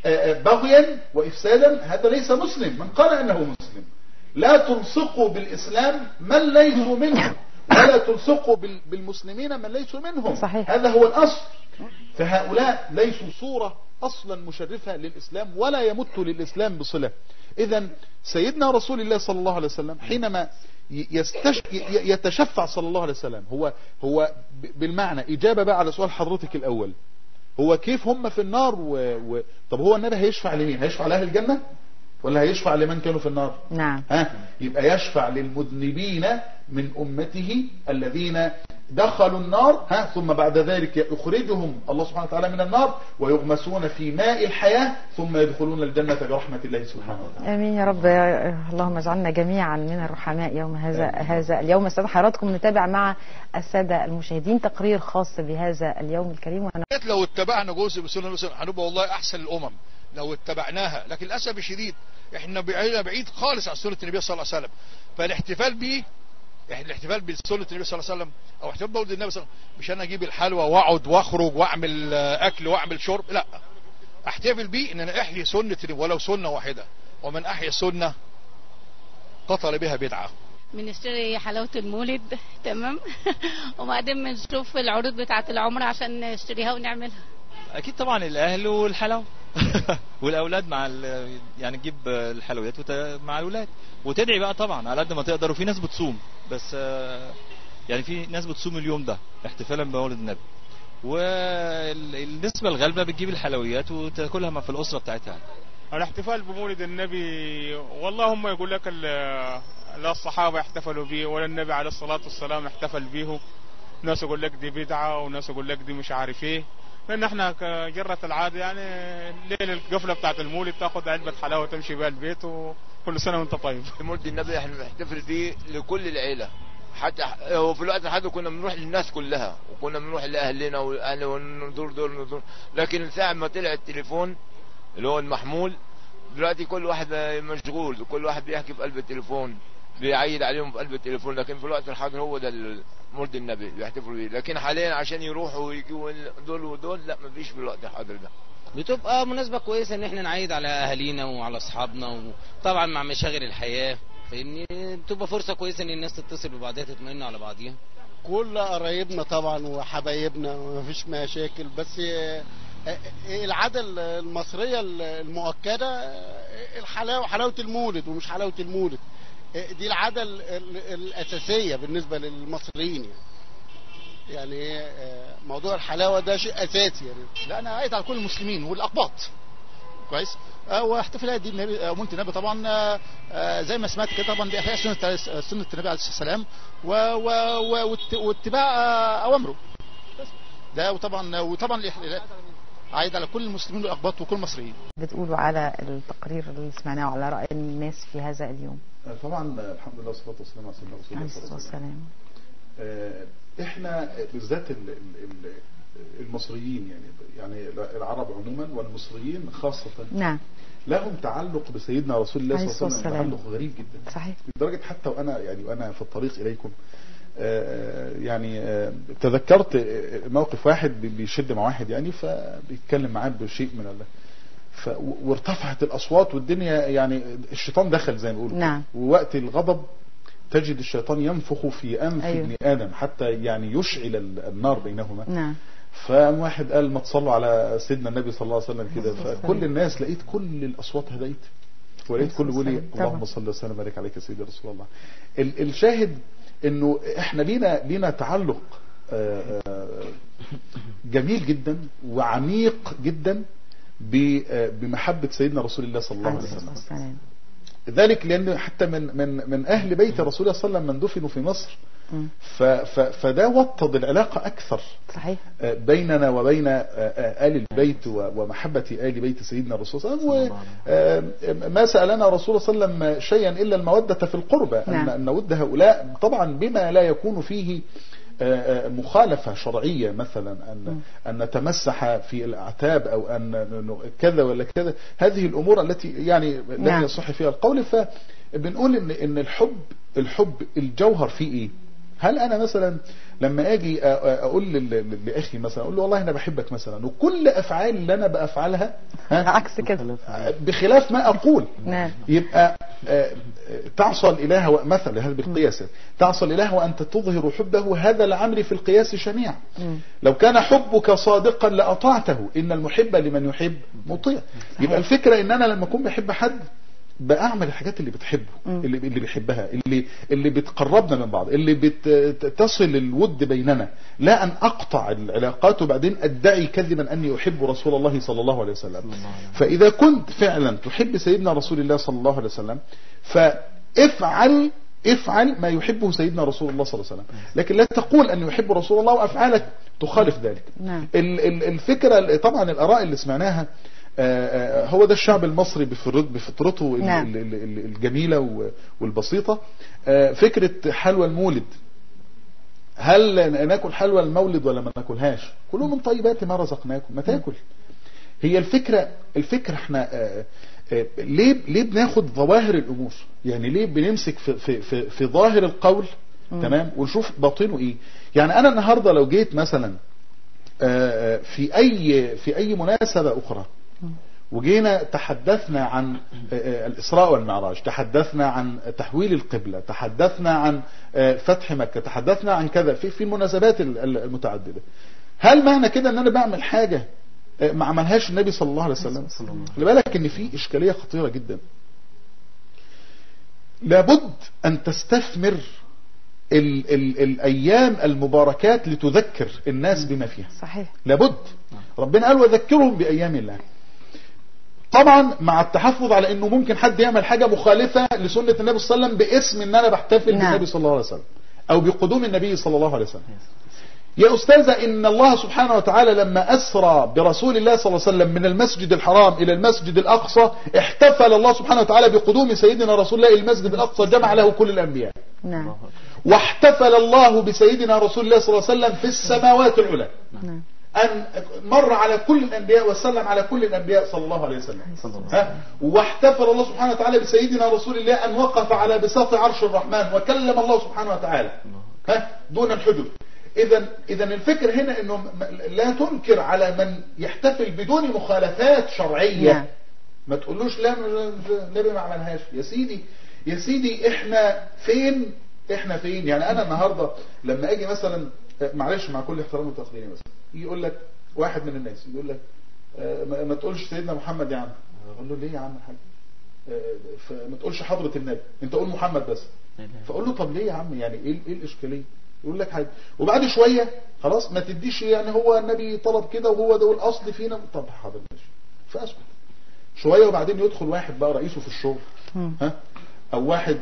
بغيا وإفسادا، هذا ليس مسلم. من قال أنه مسلم؟ لا تلصقوا بالإسلام من ليسوا منه، ولا تلصقوا بالمسلمين من ليسوا منهم. صحيح. هذا هو الأصل. فهؤلاء ليسوا صورة أصلا مشرفة للإسلام ولا يمت للإسلام بصلة. إذن سيدنا رسول الله صلى الله عليه وسلم حينما يستش... يتشفع صلى الله عليه وسلم، هو هو بالمعنى إجابة بقى على سؤال حضرتك الأول، هو كيف هم في النار و... و... طب هو النبي هيشفع لمين؟ هيشفع لأهل الجنة ولا هيشفع لمن كانوا في النار؟ نعم. ها؟ يبقى يشفع للمذنبين من أمته الذين دخلوا النار، ها ثم بعد ذلك يخرجهم الله سبحانه وتعالى من النار ويغمسون في ماء الحياة ثم يدخلون الجنة برحمة الله سبحانه وتعالى. امين يا رب. اللهم اجعلنا جميعا من الرحماء يوم هذا آمين. هذا اليوم. استاذ حضراتكم نتابع مع السادة المشاهدين تقرير خاص بهذا اليوم الكريم. وانا لو اتبعنا جزء بسنة مثلا هنبقى والله احسن الامم لو اتبعناها، لكن للاسف الشديد احنا بعيد بعيد خالص عن سنة النبي صلى الله عليه وسلم. فالاحتفال به الاحتفال بسنة النبي صلى الله عليه وسلم او احتفال بولد النبي صلى الله عليه وسلم مش انا اجيب الحلوى واقعد واخرج واعمل اكل واعمل شرب، لا، احتفل بيه ان انا احيي سنة ولو سنة واحدة، ومن احيا سنة قتل بها بدعة. بنشتري حلاوة المولد تمام وبعدين بنشوف العروض بتاعة العمر عشان نشتريها ونعملها. اكيد طبعا الاهل والحلاوة والاولاد مع يعني تجيب الحلويات مع الاولاد وتدعي بقى طبعا على قد ما تقدر. وفي ناس بتصوم، بس يعني في ناس بتصوم اليوم ده احتفالا بمولد النبي، والنسبة الغالبة بتجيب الحلويات وتاكلها في الاسرة بتاعتها. الاحتفال بمولد النبي والله هم يقول لك لا الصحابة احتفلوا به ولا النبي عليه الصلاة والسلام احتفل به، ناس يقول لك دي بدعة وناس يقول لك دي مش عارف ايه، لان احنا كجرة العادة يعني ليل القفلة بتاعت المولد تاخد علبة حلاوة تمشي بها البيت كل سنه وانت طيب. مولد النبي احنا بنحتفل فيه لكل العيله، حتى هو في الوقت الحالي كنا بنروح للناس كلها وكنا بنروح لاهلنا واهل ونزور دول ونزور، لكن ساعه ما طلع التليفون اللي هو المحمول دلوقتي كل واحد مشغول وكل واحد بيحكي في قلب التليفون، بيعيد عليهم في قلب التليفون. لكن في الوقت الحاضر هو ده مولد النبي بيحتفلوا بيه، لكن حاليا عشان يروحوا ويجوا دول ودول لا مفيش في الوقت الحاضر ده. بتبقى مناسبة كويسة ان احنا نعيد على اهالينا وعلى اصحابنا، وطبعا مع مشاغل الحياة فاهمني بتبقى فرصة كويسة ان الناس تتصل ببعضها تطمئن على بعضيها. كل قرايبنا طبعا وحبايبنا ومفيش مشاكل، بس العادة المصرية المؤكدة الحلاوة، حلاوة المولد ومش حلاوة المولد، دي العادة الأساسية بالنسبة للمصريين يعني. يعني موضوع الحلاوة ده شيء أساسي يعني. لا أنا عايد على كل المسلمين والأقباط كويس، واحتفالات دي النبي مولد النبي طبعا زي ما سمعت كده طبعا بإحياء سنة سنة النبي عليه الصلاة والسلام واتباع أوامره ده، وطبعا وطبعا عايد على كل المسلمين والأقباط وكل المصريين. بتقولوا على التقرير اللي سمعناه وعلى رأي الناس في هذا اليوم. طبعا الحمد لله والصلاة والسلام على سيدنا رسول الله صلى الله عليه وسلم. احنا بالذات المصريين يعني يعني العرب عموما والمصريين خاصة نعم لهم تعلق بسيدنا رسول الله صلى الله عليه وسلم تعلق غريب جدا صحيح، لدرجة حتى وأنا يعني وأنا في الطريق إليكم يعني تذكرت موقف واحد بيشد مع واحد يعني فبيتكلم معاه بشيء من الله ف... وارتفعت الأصوات والدنيا يعني الشيطان دخل زي ما بيقولوا نعم. ووقت الغضب تجد الشيطان ينفخ في أنف أيوه. ابن آدم حتى يعني يشعل النار بينهما نعم. فقام واحد قال ما تصلوا على سيدنا النبي صلى الله عليه وسلم كده، فكل الناس لقيت كل الأصوات هديت ولقيت كل ولي اللهم صل وسلم وبارك عليك يا سيدي رسول الله. ال... الشاهد انه احنا لينا لينا تعلق جميل جدا وعميق جدا بمحبة سيدنا رسول الله صلى الله عليه وسلم. ذلك لأن حتى من من من أهل بيت رسول الله صلى الله عليه وسلم من دفنوا في مصر، فده وطد العلاقة أكثر صحيح بيننا وبين آل البيت ومحبة آل بيت سيدنا رسول الله صلى الله عليه وسلم. وما سألنا رسول الله صلى الله عليه وسلم شيئا إلا المودة في القربة نعم. أن نود هؤلاء طبعا بما لا يكون فيه مخالفة شرعية، مثلا أن أن نتمسح في الأعتاب أو أن كذا ولا كذا، هذه الأمور التي يعني لا يصح فيها القول. فبنقول إن إن الحب الحب الجوهر فيه إيه؟ هل أنا مثلا لما أجي أقول لأخي مثلا أقول له والله أنا بحبك مثلا، وكل أفعال اللي أنا بأفعلها عكس كده بخلاف ما أقول نعم. يبقى تعصى الإله مثلا هذا بالقياس، تعصى الإله وأنت تظهر حبه، هذا العمل في القياس شنيع. لو كان حبك صادقا لأطعته، إن المحب لمن يحب مطيع. يبقى الفكرة إن أنا لما أكون بحب حد بأعمل الحاجات اللي بتحبه اللي اللي بيحبها اللي اللي بتقربنا من بعض، اللي بتصل الود بيننا، لا أن أقطع العلاقات وبعدين أدعي كذبا أني أحب رسول الله صلى الله عليه وسلم. فإذا كنت فعلا تحب سيدنا رسول الله صلى الله عليه وسلم فافعل افعل ما يحبه سيدنا رسول الله صلى الله عليه وسلم، لكن لا تقول أن يحب رسول الله وأفعالك تخالف ذلك. الفكرة طبعا الآراء اللي سمعناها هو ده الشعب المصري بفطرته نعم. الجميلة والبسيطة. فكرة حلوى المولد، هل ناكل حلوى المولد ولا ما ناكلهاش؟ كلوا من طيبات ما رزقناكم، ما تاكل. هي الفكرة الفكرة احنا ليه ليه بناخد ظواهر الامور؟ يعني ليه بنمسك في في في, في ظاهر القول م. تمام ونشوف باطنه ايه؟ يعني انا النهارده لو جيت مثلا في اي في اي مناسبة اخرى وجينا تحدثنا عن الإسراء والمعراج، تحدثنا عن تحويل القبلة، تحدثنا عن فتح مكة، تحدثنا عن كذا في في المناسبات المتعددة، هل معنى كده ان انا بعمل حاجة ما عملهاش النبي صلى الله عليه وسلم؟ خلي بالك ان في اشكالية خطيرة جدا. لابد ان تستثمر ال ال الايام المباركات لتذكر الناس بما فيها. صحيح. لابد. ربنا قال وذكرهم بايام الله. طبعا مع التحفظ على انه ممكن حد يعمل حاجة مخالفة لسنة النبي صلى الله عليه وسلم باسم ان انا بحتفل نعم. بالنبي صلى الله عليه وسلم او بقدوم النبي صلى الله عليه وسلم. يا أستاذة إن الله سبحانه وتعالى لما أسرى برسول الله صلى الله عليه وسلم من المسجد الحرام إلى المسجد الأقصى احتفل الله سبحانه وتعالى بقدوم سيدنا رسول الله المسجد الأقصى، جمع له كل الأنبياء. نعم. واحتفل الله بسيدنا رسول الله صلى الله عليه وسلم في السماوات العلى نعم. أن مر على كل الأنبياء وسلم على كل الأنبياء صلى الله عليه وسلم. ها؟ واحتفل الله سبحانه وتعالى بسيدنا رسول الله أن وقف على بساط عرش الرحمن وكلم الله سبحانه وتعالى ها؟ دون الحدود. إذا إذا الفكر هنا إنه لا تنكر على من يحتفل بدون مخالفات شرعية. نعم. ما تقولوش لا النبي ما عملهاش. يا سيدي يا سيدي احنا فين احنا فين يعني انا النهارده لما اجي مثلا معلش مع كل احترام وتقديري مثلا يقول لك واحد من الناس يقول لك اه ما تقولش سيدنا محمد يا عم، اقول له ليه يا عم الحاج؟ اه ما تقولش حضرة النبي، انت قول محمد بس. فاقول له طب ليه يا عم يعني ايه ايه الاشكاليه؟ يقول لك حاجه وبعد شويه خلاص ما تديش يعني هو النبي طلب كده وهو ده الاصل فينا. طب حاضر ماشي فاسكت شويه وبعدين يدخل واحد بقى رئيسه في الشغل ها او واحد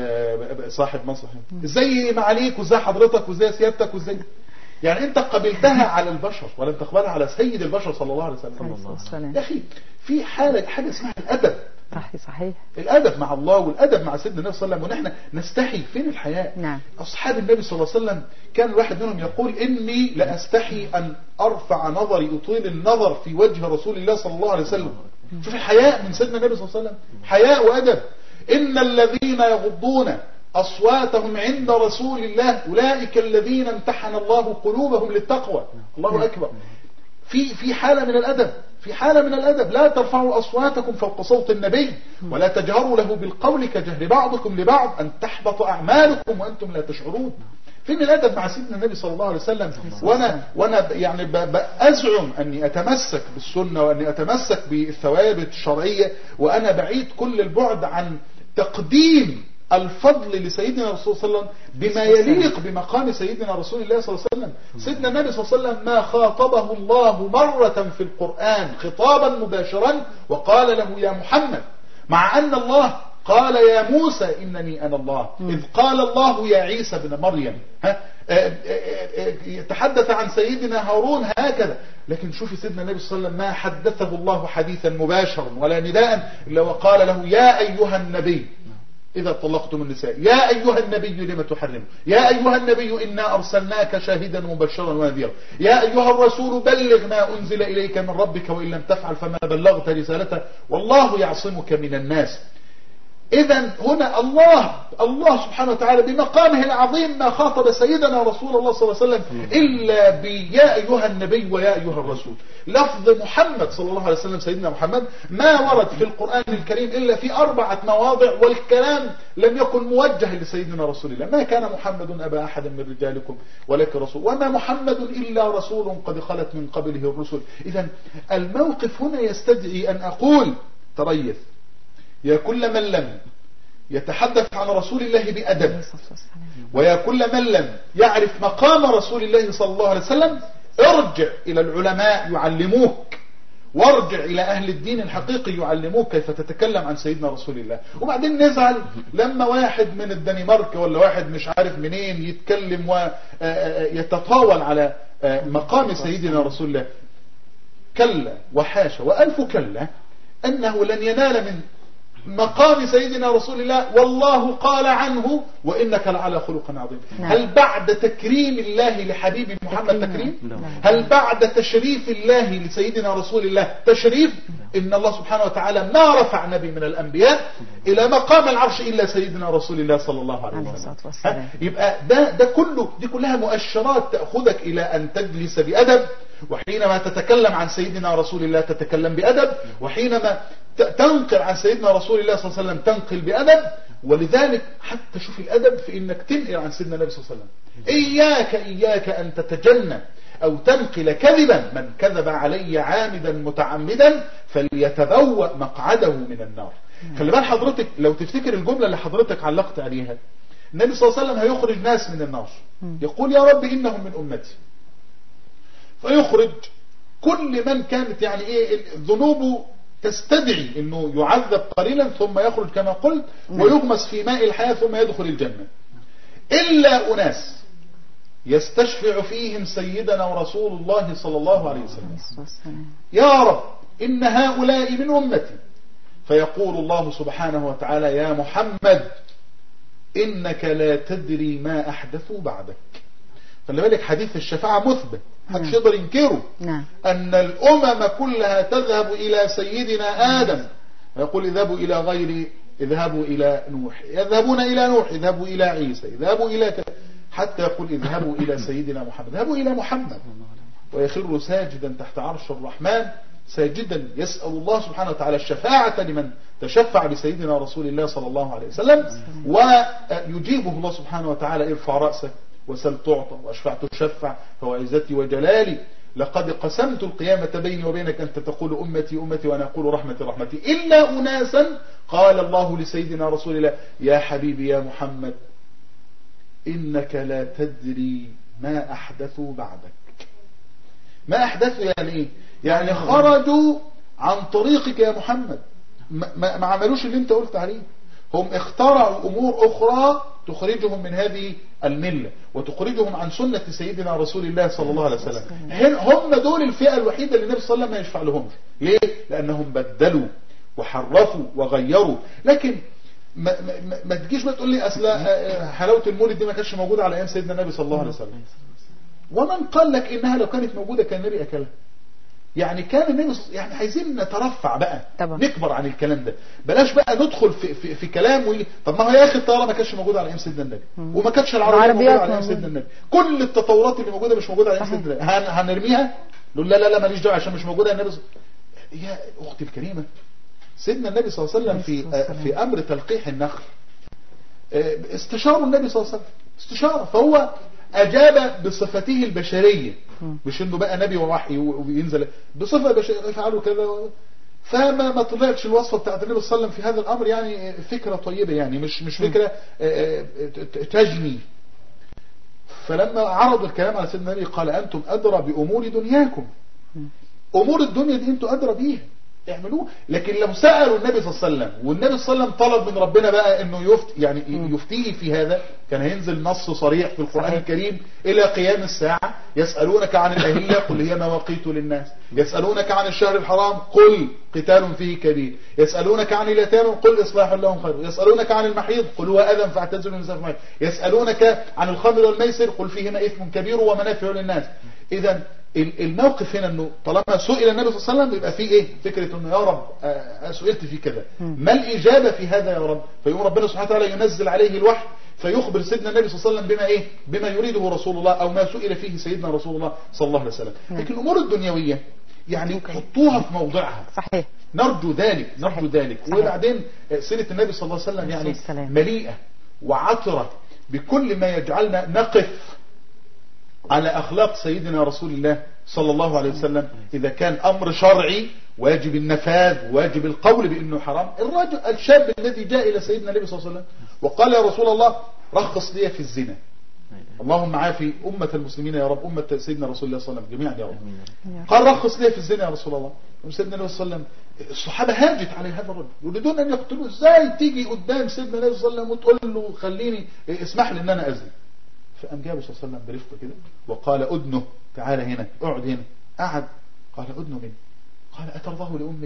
صاحب منصب ازاي ما عليك وازاي حضرتك وازاي سيادتك وازاي يعني انت قبلتها على البشر ولم تقبلها على سيد البشر صلى الله عليه وسلم. يا اخي في حاله حاجه اسمها الادب. صحيح صحيح الادب مع الله والادب مع سيدنا النبي صلى الله عليه وسلم ونحن نستحي. فين الحياء؟ نعم. اصحاب النبي صلى الله عليه وسلم كان الواحد منهم يقول اني لاستحي ان ارفع نظري اطيل النظر في وجه رسول الله صلى الله عليه وسلم. شوف الحياء من سيدنا النبي صلى الله عليه وسلم، حياء وادب. ان الذين يغضون أصواتهم عند رسول الله أولئك الذين امتحن الله قلوبهم للتقوى. الله أكبر. في في حالة من الأدب، في حالة من الأدب. لا ترفعوا أصواتكم فوق صوت النبي ولا تجهروا له بالقول كجهر بعضكم لبعض أن تحبط أعمالكم وأنتم لا تشعرون. فين الأدب مع سيدنا النبي صلى الله عليه وسلم؟ وأنا وأنا يعني بأزعم أني أتمسك بالسنة وأني أتمسك بالثوابت الشرعية وأنا بعيد كل البعد عن تقديم الفضل لسيدنا رسول صلى الله عليه وسلم بما يليق بمقام سيدنا رسول الله صلى الله عليه وسلم. سيدنا النبي صلى الله عليه وسلم ما خاطبه الله مرة في القرآن خطابا مباشرا وقال له يا محمد، مع أن الله قال يا موسى إنني أنا الله، إذ قال الله يا عيسى بن مريم. ها يتحدث عن سيدنا هارون هكذا. لكن شوفي سيدنا النبي صلى الله عليه وسلم ما حدثه الله حديثا مباشرا ولا نداء إلا وقال له يا أيها النبي إذا طلقتم النساء يا أيها النبي لم تحرم، يا أيها النبي إنا أرسلناك شاهدا مبشرا ونذيرا، يا أيها الرسول بلغ ما أنزل إليك من ربك وإن لم تفعل فما بلغت رسالته والله يعصمك من الناس. إذا هنا الله الله سبحانه وتعالى بمقامه العظيم ما خاطب سيدنا رسول الله صلى الله عليه وسلم إلا بيا أيها النبي ويا أيها الرسول. لفظ محمد صلى الله عليه وسلم سيدنا محمد ما ورد في القرآن الكريم إلا في أربعة مواضع والكلام لم يكن موجه لسيدنا رسول الله. ما كان محمد أبا أحد من رجالكم ولكن رسول وما محمد إلا رسول قد خلت من قبله الرسل. إذا الموقف هنا يستدعي أن أقول تريث يا كل من لم يتحدث عن رسول الله بأدب ويا كل من لم يعرف مقام رسول الله صلى الله عليه وسلم ارجع إلى العلماء يعلموك وارجع إلى أهل الدين الحقيقي يعلموك كيف تتكلم عن سيدنا رسول الله. وبعدين نزعل لما واحد من الدنمارك ولا واحد مش عارف منين يتكلم ويتطاول على مقام سيدنا رسول الله. كلا وحاشا وألف كلا أنه لن ينال من مقام سيدنا رسول الله والله قال عنه وإنك لعلى خلق عظيم. هل بعد تكريم الله لحبيب محمد تكريم؟ هل بعد تشريف الله لسيدنا رسول الله تشريف؟ إن الله سبحانه وتعالى ما رفع نبي من الأنبياء إلى مقام العرش إلا سيدنا رسول الله صلى الله عليه وسلم. يبقى ده ده كله دي كلها مؤشرات تأخذك إلى أن تجلس بأدب، وحينما تتكلم عن سيدنا رسول الله تتكلم بأدب، وحينما تنقل عن سيدنا رسول الله صلى الله عليه وسلم تنقل بأدب. ولذلك حتى شوف الأدب في إنك تنقل عن سيدنا النبي صلى الله عليه وسلم. إياك إياك أن تتجنى أو تنقل كذبا، من كذب علي عامدا متعمدا فليتبوأ مقعده من النار. خلي بال حضرتك لو تفتكر الجملة اللي حضرتك علقت عليها، النبي صلى الله عليه وسلم هيخرج ناس من النار يقول يا رب إنهم من أمتي، فيخرج كل من كانت يعني ايه ذنوبه تستدعي انه يعذب قليلا ثم يخرج كما قلت ويغمس في ماء الحياة ثم يدخل الجنة، الا اناس يستشفع فيهم سيدنا ورسول الله صلى الله عليه وسلم: يا رب إن هؤلاء من أمتي. فيقول الله سبحانه وتعالى: يا محمد إنك لا تدري ما أحدثوا بعدك. خلي بالك حديث الشفاعة مثبت، محدش يقدر ينكره. نعم. أن الأمم كلها تذهب إلى سيدنا آدم ويقول: اذهبوا إلى غير اذهبوا إلى نوح، يذهبون إلى نوح، اذهبوا إلى عيسى، اذهبوا إلى ك... حتى يقول: اذهبوا إلى سيدنا محمد، اذهبوا إلى محمد. ويخر ساجدا تحت عرش الرحمن ساجدا يسأل الله سبحانه وتعالى الشفاعة لمن تشفع بسيدنا رسول الله صلى الله عليه وسلم، ويجيبه الله سبحانه وتعالى: ارفع رأسك وسل تعطى واشفع تشفع فوعزتي وجلالي لقد قسمت القيامة بيني وبينك أنت تقول أمتي أمتي وأنا أقول رحمتي رحمتي إلا أناسا قال الله لسيدنا رسول الله: يا حبيبي يا محمد إنك لا تدري ما أحدثوا بعدك. ما أحدثوا يعني إيه؟ يعني خرجوا عن طريقك يا محمد، ما, ما عملوش اللي انت قلت عليه، هم اخترعوا أمور أخرى تخرجهم من هذه الملة وتخرجهم عن سنة سيدنا رسول الله صلى الله عليه وسلم. هم دول الفئة الوحيدة اللي النبي صلى الله عليه وسلم ما يشفع لهمش. ليه؟ لأنهم بدلوا وحرفوا وغيروا. لكن ما, ما, ما تجيش ما تقول لي أصل حلاوة المولد دي ما كانتش موجودة على أيام سيدنا النبي صلى الله عليه وسلم. ومن قال لك إنها لو كانت موجودة كان النبي أكلها؟ يعني كان النبي يعني عايزين نترفع بقى طبعا. نكبر عن الكلام ده، بلاش بقى ندخل في في, في كلام وي... طب ما هو يا اخي الطياره ما كانتش موجوده على ايام سيدنا النبي، وما كانتش العربيه موجوده على ايام سيدنا النبي، كل التطورات اللي موجوده مش موجوده على ايام سيدنا النبي. هن... هنرميها نقول لا لا لا ماليش دعوه عشان مش موجوده يا النبي. يا اختي الكريمه، سيدنا النبي صلى الله عليه وسلم في في امر تلقيح النخل استشاروا النبي صلى الله عليه وسلم استشاره، فهو أجاب بصفته البشرية، مش انه بقى نبي ووحي وينزل بصفة بشرية يفعلوا كذا، فما ما طلعتش الوصفة بتاعت النبي صلى الله عليه وسلم في هذا الأمر. يعني فكرة طيبة، يعني مش مش فكرة تجني. فلما عرضوا الكلام على سيدنا النبي قال: أنتم أدرى بأمور دنياكم، أمور الدنيا دي أنتم أدرى بيها اعملوه. لكن لو سألوا النبي صلى الله عليه وسلم والنبي صلى الله عليه وسلم طلب من ربنا بقى انه يفت يعني يفتيه في هذا، كان هينزل نص صريح في القرآن صحيح. الكريم إلى قيام الساعة: يسألونك عن الأهلة قل هي مواقيت للناس، يسألونك عن الشهر الحرام قل قتال فيه كبير، يسألونك عن اليتامى قل إصلاح لهم خير، يسألونك عن المحيض قل هو أذى فاعتزلوا النساء في المحيض، يسألونك عن الخمر والميسر قل فيهما إثم كبير ومنافع للناس. إذا الموقف هنا انه طالما سئل النبي صلى الله عليه وسلم يبقى فيه ايه؟ فكرة انه يا رب سئلت في كذا، ما الإجابة في هذا يا رب؟ فيقوم ربنا سبحانه وتعالى ينزل عليه الوحي فيخبر سيدنا النبي صلى الله عليه وسلم بما ايه؟ بما يريده رسول الله او ما سئل فيه سيدنا رسول الله صلى الله عليه وسلم. لكن الامور الدنيوية يعني حطوها في موضعها. صحيح. نرجو ذلك نرجو ذلك. وبعدين سيرة النبي صلى الله عليه وسلم يعني مليئة وعطرة بكل ما يجعلنا نقف على أخلاق سيدنا رسول الله صلى الله عليه وسلم. إذا كان أمر شرعي واجب النفاذ واجب القول بأنه حرام، الرجل الشاب الذي جاء إلى سيدنا النبي صلى الله عليه وسلم وقال: يا رسول الله رخص لي في الزنا، اللهم عافي أمة المسلمين يا رب، أمة سيدنا رسول الله صلى الله عليه وسلم جميعا يا رب. قال: رخص لي في الزنا يا رسول الله. سيدنا النبي صلى الله عليه وسلم الصحابة هاجت على هذا الرجل يريدون أن يقتلوه، ازاي تيجي قدام سيدنا النبي صلى الله عليه وسلم وتقول له خليني اسمح لي ان انا أزني؟ فقام جابه صلى الله عليه وسلم برفقه كده وقال: أدنه، تعال هنا، اقعد هنا. قعد. قال: أدنه مني. قال: أترضاه لأمك؟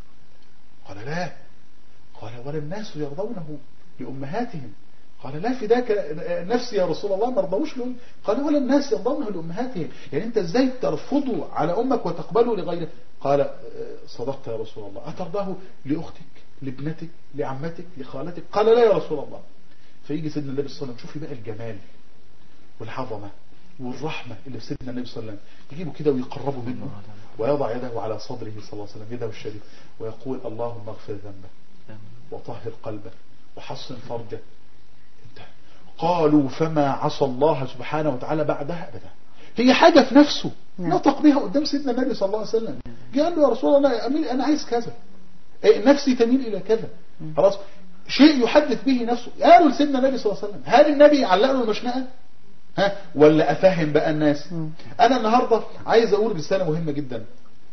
قال: لا. قال: ولا الناس يرضونه لأمهاتهم؟ قال: لا فداك نفسي يا رسول الله ما رضوش لهم. قال: ولا الناس يرضونه لأمهاتهم؟ يعني أنت ازاي ترفضه على أمك وتقبله لغيره؟ قال: صدقت يا رسول الله. أترضاه لأختك لابنتك لعمتك لخالتك؟ قال: لا يا رسول الله. فيجي سيدنا النبي صلى الله عليه وسلم، شوفي بقى الجمال والعظمة والرحمة اللي في سيدنا النبي صلى الله عليه وسلم، يجيبوا كده ويقربوا منه ويضع يده على صدره صلى الله عليه وسلم، يده الشريف، ويقول: اللهم اغفر ذنبه وطهر قلبه وحصن فرجه. قالوا: فما عصى الله سبحانه وتعالى بعدها أبدا. هي حاجة في نفسه نطق بها قدام سيدنا النبي صلى الله عليه وسلم، قال له: يا رسول الله أنا عايز كذا، نفسي تميل إلى كذا، خلاص شيء يحدث به نفسه. قالوا لسيدنا النبي صلى الله عليه وسلم: هل النبي علق له المشنقة؟ ها ولا أفهم بقى الناس؟ أنا النهاردة عايز أقول رسالة مهمة جدا.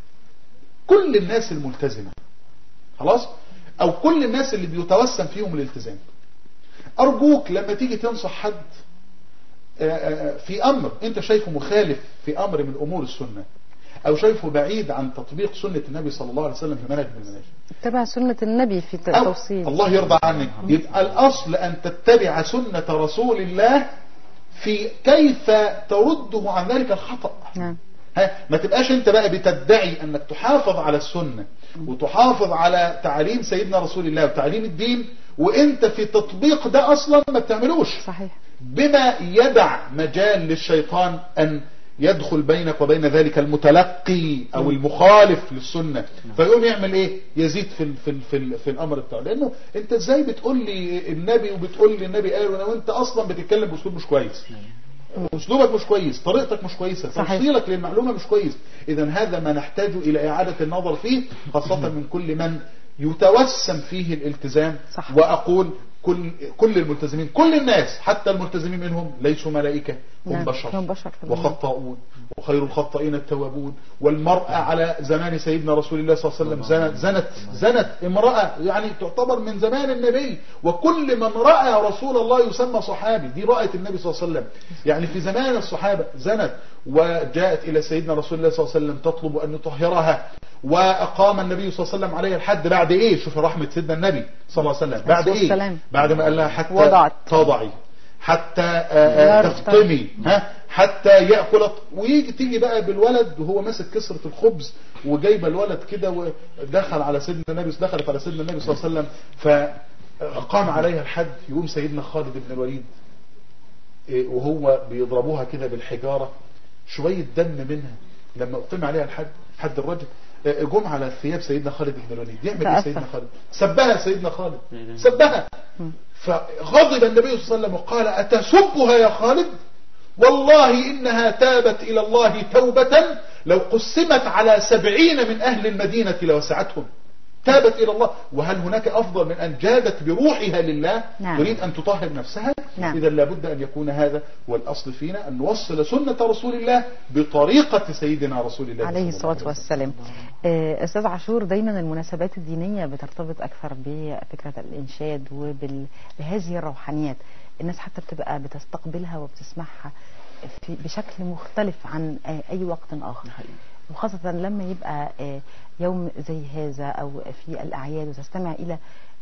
كل الناس الملتزمة خلاص، أو كل الناس اللي بيتوسم فيهم الالتزام، أرجوك لما تيجي تنصح حد في أمر أنت شايفه مخالف في أمر من أمور السنة، أو شايفه بعيد عن تطبيق سنة النبي صلى الله عليه وسلم في منهج من المناهج، اتبع سنة النبي في توصيل. الله يرضى عنك. يبقى الأصل أن تتبع سنة رسول الله في كيف ترده عن ذلك الخطأ. نعم. ها ما تبقاش انت بقى بتدعي انك تحافظ على السنة وتحافظ على تعليم سيدنا رسول الله وتعليم الدين، وانت في تطبيق ده اصلا ما بتعملوش. صحيح. بما يدع مجال للشيطان ان يدخل بينك وبين ذلك المتلقي او المخالف للسنة، فيقوم يعمل ايه؟ يزيد في ال في ال في, ال في الامر بتاعه. لانه انت ازاي بتقول لي النبي وبتقول لي النبي قال، وانت اصلا بتتكلم باسلوب مش كويس، اسلوبك مش كويس، طريقتك مش كويسة، توصيلك للمعلومة مش كويس. اذا هذا ما نحتاج الى اعادة النظر فيه، خاصة من كل من يتوسم فيه الالتزام. صح. واقول كل كل الملتزمين، كل الناس حتى الملتزمين منهم ليسوا ملائكة، هم نعم. بشر, هم بشر وخطاؤون، وخير الخطائين التوابون. والمرأة على زمان سيدنا رسول الله صلى الله عليه وسلم زنت زنت زنت امرأة يعني تعتبر من زمان النبي، وكل من رأى رسول الله يسمى صحابي. دي رأت النبي صلى الله عليه وسلم، يعني في زمان الصحابة زنت، وجاءت إلى سيدنا رسول الله صلى الله عليه وسلم تطلب أن يطهرها، وأقام النبي صلى الله عليه وسلم عليها الحد. بعد إيه؟ شوف رحمة سيدنا النبي صلى الله عليه وسلم، بعد إيه؟ بعد ما قال لها حتى وضعت. تضعي، حتى تفطمي، ها، حتى يأكل. ويجي تيجي بقى بالولد وهو ماسك كسرة الخبز وجايبه الولد كده، ودخل على سيدنا النبي دخلت على سيدنا النبي صلى الله عليه وسلم فأقام عليها الحد. يقوم سيدنا خالد بن الوليد وهو بيضربوها كده بالحجارة، شوية دم منها لما أقيم عليها الحد، حد الرجل، جم على ثياب سيدنا خالد بن الوليد. يعمل ايه سيدنا خالد؟ سبها سيدنا خالد، سبها. فغضب النبي صلى الله عليه وسلم وقال: أتسبها يا خالد؟ والله إنها تابت إلى الله توبة لو قسمت على سبعين من أهل المدينة لوسعتهم. تابت إلى الله. وهل هناك أفضل من أن جادت بروحها لله؟ نعم. تريد أن تطهر نفسها. نعم. إذا لابد أن يكون هذا والأصل فينا، أن نوصل سنة رسول الله بطريقة سيدنا رسول الله عليه الصلاة والسلام. أستاذ عاشور، دايما المناسبات الدينية بترتبط أكثر بفكرة الإنشاد وبهذه الروحانيات. الناس حتى بتبقى بتستقبلها وبتسمعها في بشكل مختلف عن أي وقت آخر، وخاصة لما يبقى يوم زي هذا أو في الأعياد وتستمع إلى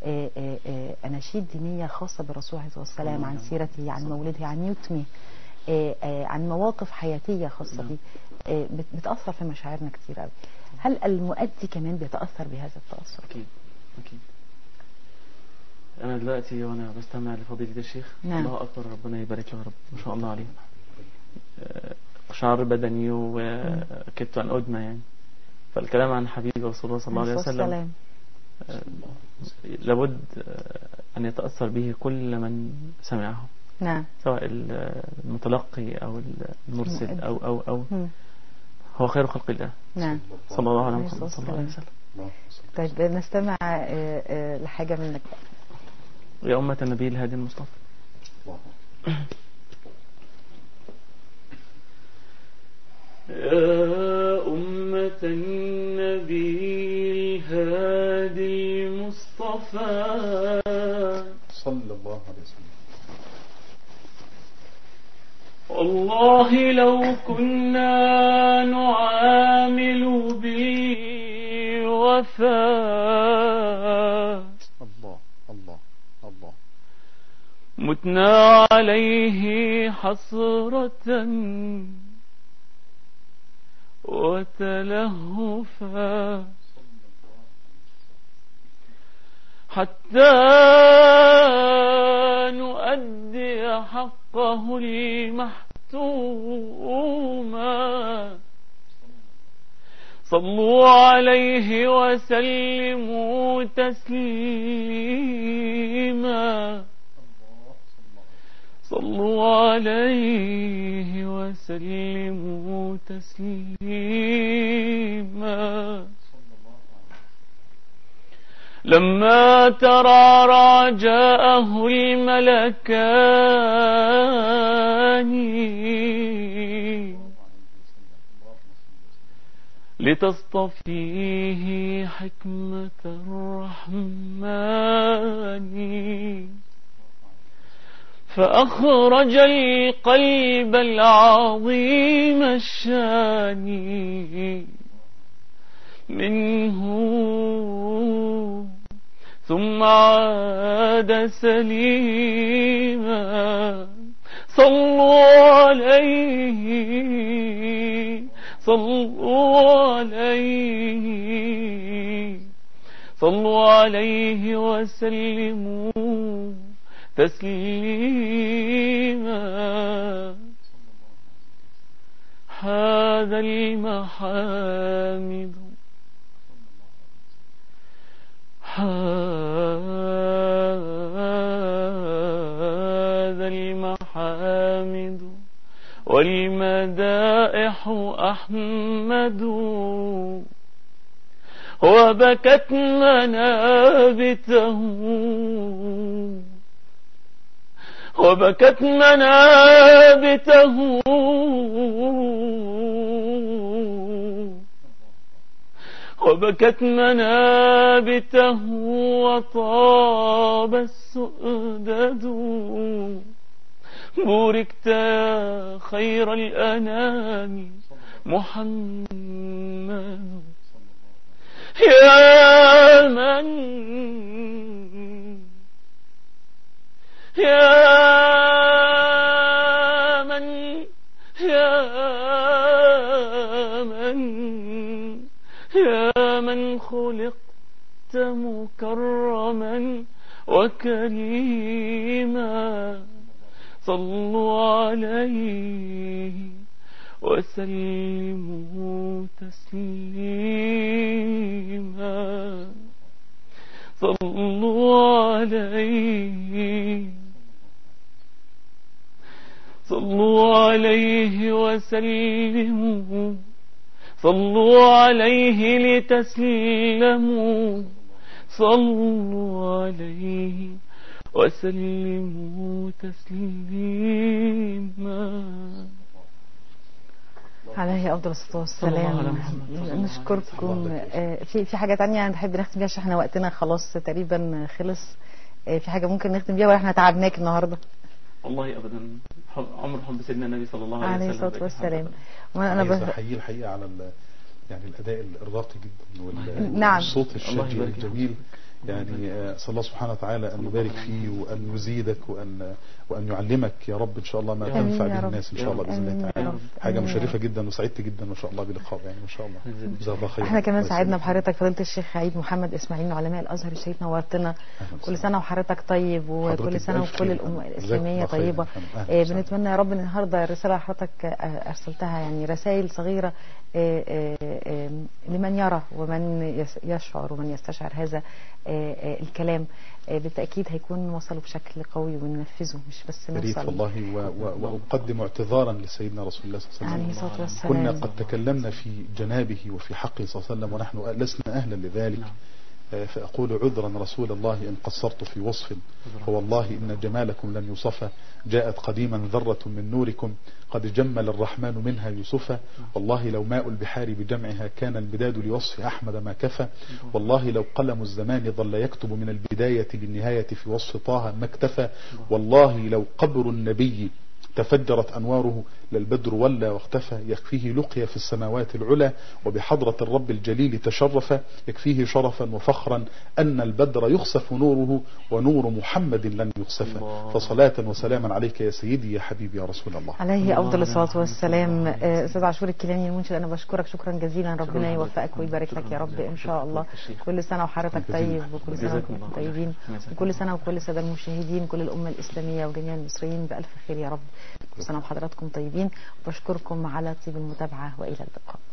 أناشيد دينية خاصة بالرسول عليه الصلاة والسلام، عن سيرته، عن مولده، عن يتمه، عن مواقف حياتية خاصة به، بتأثر في مشاعرنا كتير قوي. هل المؤدي كمان بيتأثر بهذا التأثر؟ أكيد أكيد. أنا دلوقتي وأنا بستمع لفضيلة الشيخ، نعم. الله أكبر، ربنا يبارك له يا رب، ما شاء الله عليه، شعر بدني وكدت عن أدمى يعني. فالكلام عن حبيبي رسول الله صلى الله عليه وسلم لابد أن يتأثر به كل من سمعه. نعم. سواء المتلقي أو المرسل أو أو أو م. هو خير خلق الله. نعم. صلى الله عليه وسلم. صلى الله عليه وسلم. طيب نستمع لحاجة منك يا أمة النبي الهادي المصطفى. يا أمة النبي الهادي المصطفى صلى الله عليه وسلم. والله لو كنا نعامل بالوفاء الله الله الله متنا عليه حسرة وتلهفا حتى نؤدي حقه المحتوما. صلوا عليه وسلموا تسليما. صلوا عليه وسلموا تسليما. لما ترى جاءه الملكان لتصطفيه حكمة الرحمن، فأخرج القلب العظيم الشان منه ثم عاد سليما. صلوا عليه صلوا عليه صلوا عليه وسلموا تسليما. هذا المحامد هذا المحامد والمدائح أحمد وبكت منابته وبكت منابته وبكت منابته وطاب السؤدد. بوركت يا خير الأنام محمد يا من يا من يا من يا من خلقت مكرما وكريما. صلوا عليه وسلموا تسليما. صلوا عليه صلوا عليه وسلموا صلوا عليه لتسلموا. صلوا عليه وسلموا تسليما. عليه افضل الصلاه والسلام. نشكركم. في في حاجه تانية نحب نختم بيها عشان احنا وقتنا خلاص تقريبا خلص. في حاجه ممكن نختم بيها ولا احنا تعبناك النهارده؟ والله ابدا، حب عمر حب سيدنا النبي صلى الله عليه وسلم عليه الصلاه والسلام. وانا بحيي الحقيقه على يعني الاداء الراقي جدا والصوت الشجي الجميل. يعني اسال الله سبحانه وتعالى ان يبارك فيه وان يزيدك وان وان يعلمك يا رب ان شاء الله ما تنفع به الناس ان شاء الله باذن الله تعالى. حاجه مشرفه جدا وسعدت جدا ما شاء الله بلقاء يعني ما شاء الله. جزاك الله خير. احنا كمان سعدنا بحضرتك فضيله الشيخ عيد محمد اسماعيل من علماء الازهر الشريف، نورتنا. كل سنه وحضرتك طيب وكل سنه وكل الامه الاسلاميه طيبه. آه بنتمنى يا رب النهارده الرساله اللي حضرتك ارسلتها يعني رسائل صغيره آه آه آه لمن يرى ومن يشعر ومن يستشعر هذا آه آه الكلام آه بالتاكيد هيكون وصلوا بشكل قوي وننفذه مش بس نوصل. والله واقدم اعتذارا لسيدنا رسول الله صلى الله عليه وسلم. كنا قد تكلمنا في جنابه وفي حقه صلى الله عليه وسلم ونحن لسنا اهلا لذلك. فأقول عذرا رسول الله إن قصرت في وصف، فوالله إن جمالكم لن يوصف. جاءت قديما ذرة من نوركم قد جمل الرحمن منها يوسف. والله لو ماء البحار بجمعها كان البداد لوصف أحمد ما كفى. والله لو قلم الزمان ظل يكتب من البداية للنهاية في وصف طه ما اكتفى. والله لو قبر النبي تفجرت أنواره للبدر ولى واختفى. يكفيه لقيا في السماوات العلى وبحضرة الرب الجليل تشرف. يكفيه شرفا وفخرا أن البدر يخسف نوره ونور محمد لن يخسف. فصلاة وسلاما عليك يا سيدي يا حبيبي يا رسول الله. عليه أفضل الصلاة والسلام. أستاذ عاشور الكيلاني المنشد أنا بشكرك شكرا جزيلا. ربنا يوفقك ويبارك لك يا رب إن شاء الله. كل سنة وحضرتك طيب وكل سنة وانتم طيبين وكل سنة وكل السادة المشاهدين كل الأمة الإسلامية وجميع المصريين بألف خير يا رب. كل سنة وحضراتكم طيبين. بشكركم على طيب المتابعة وإلى اللقاء.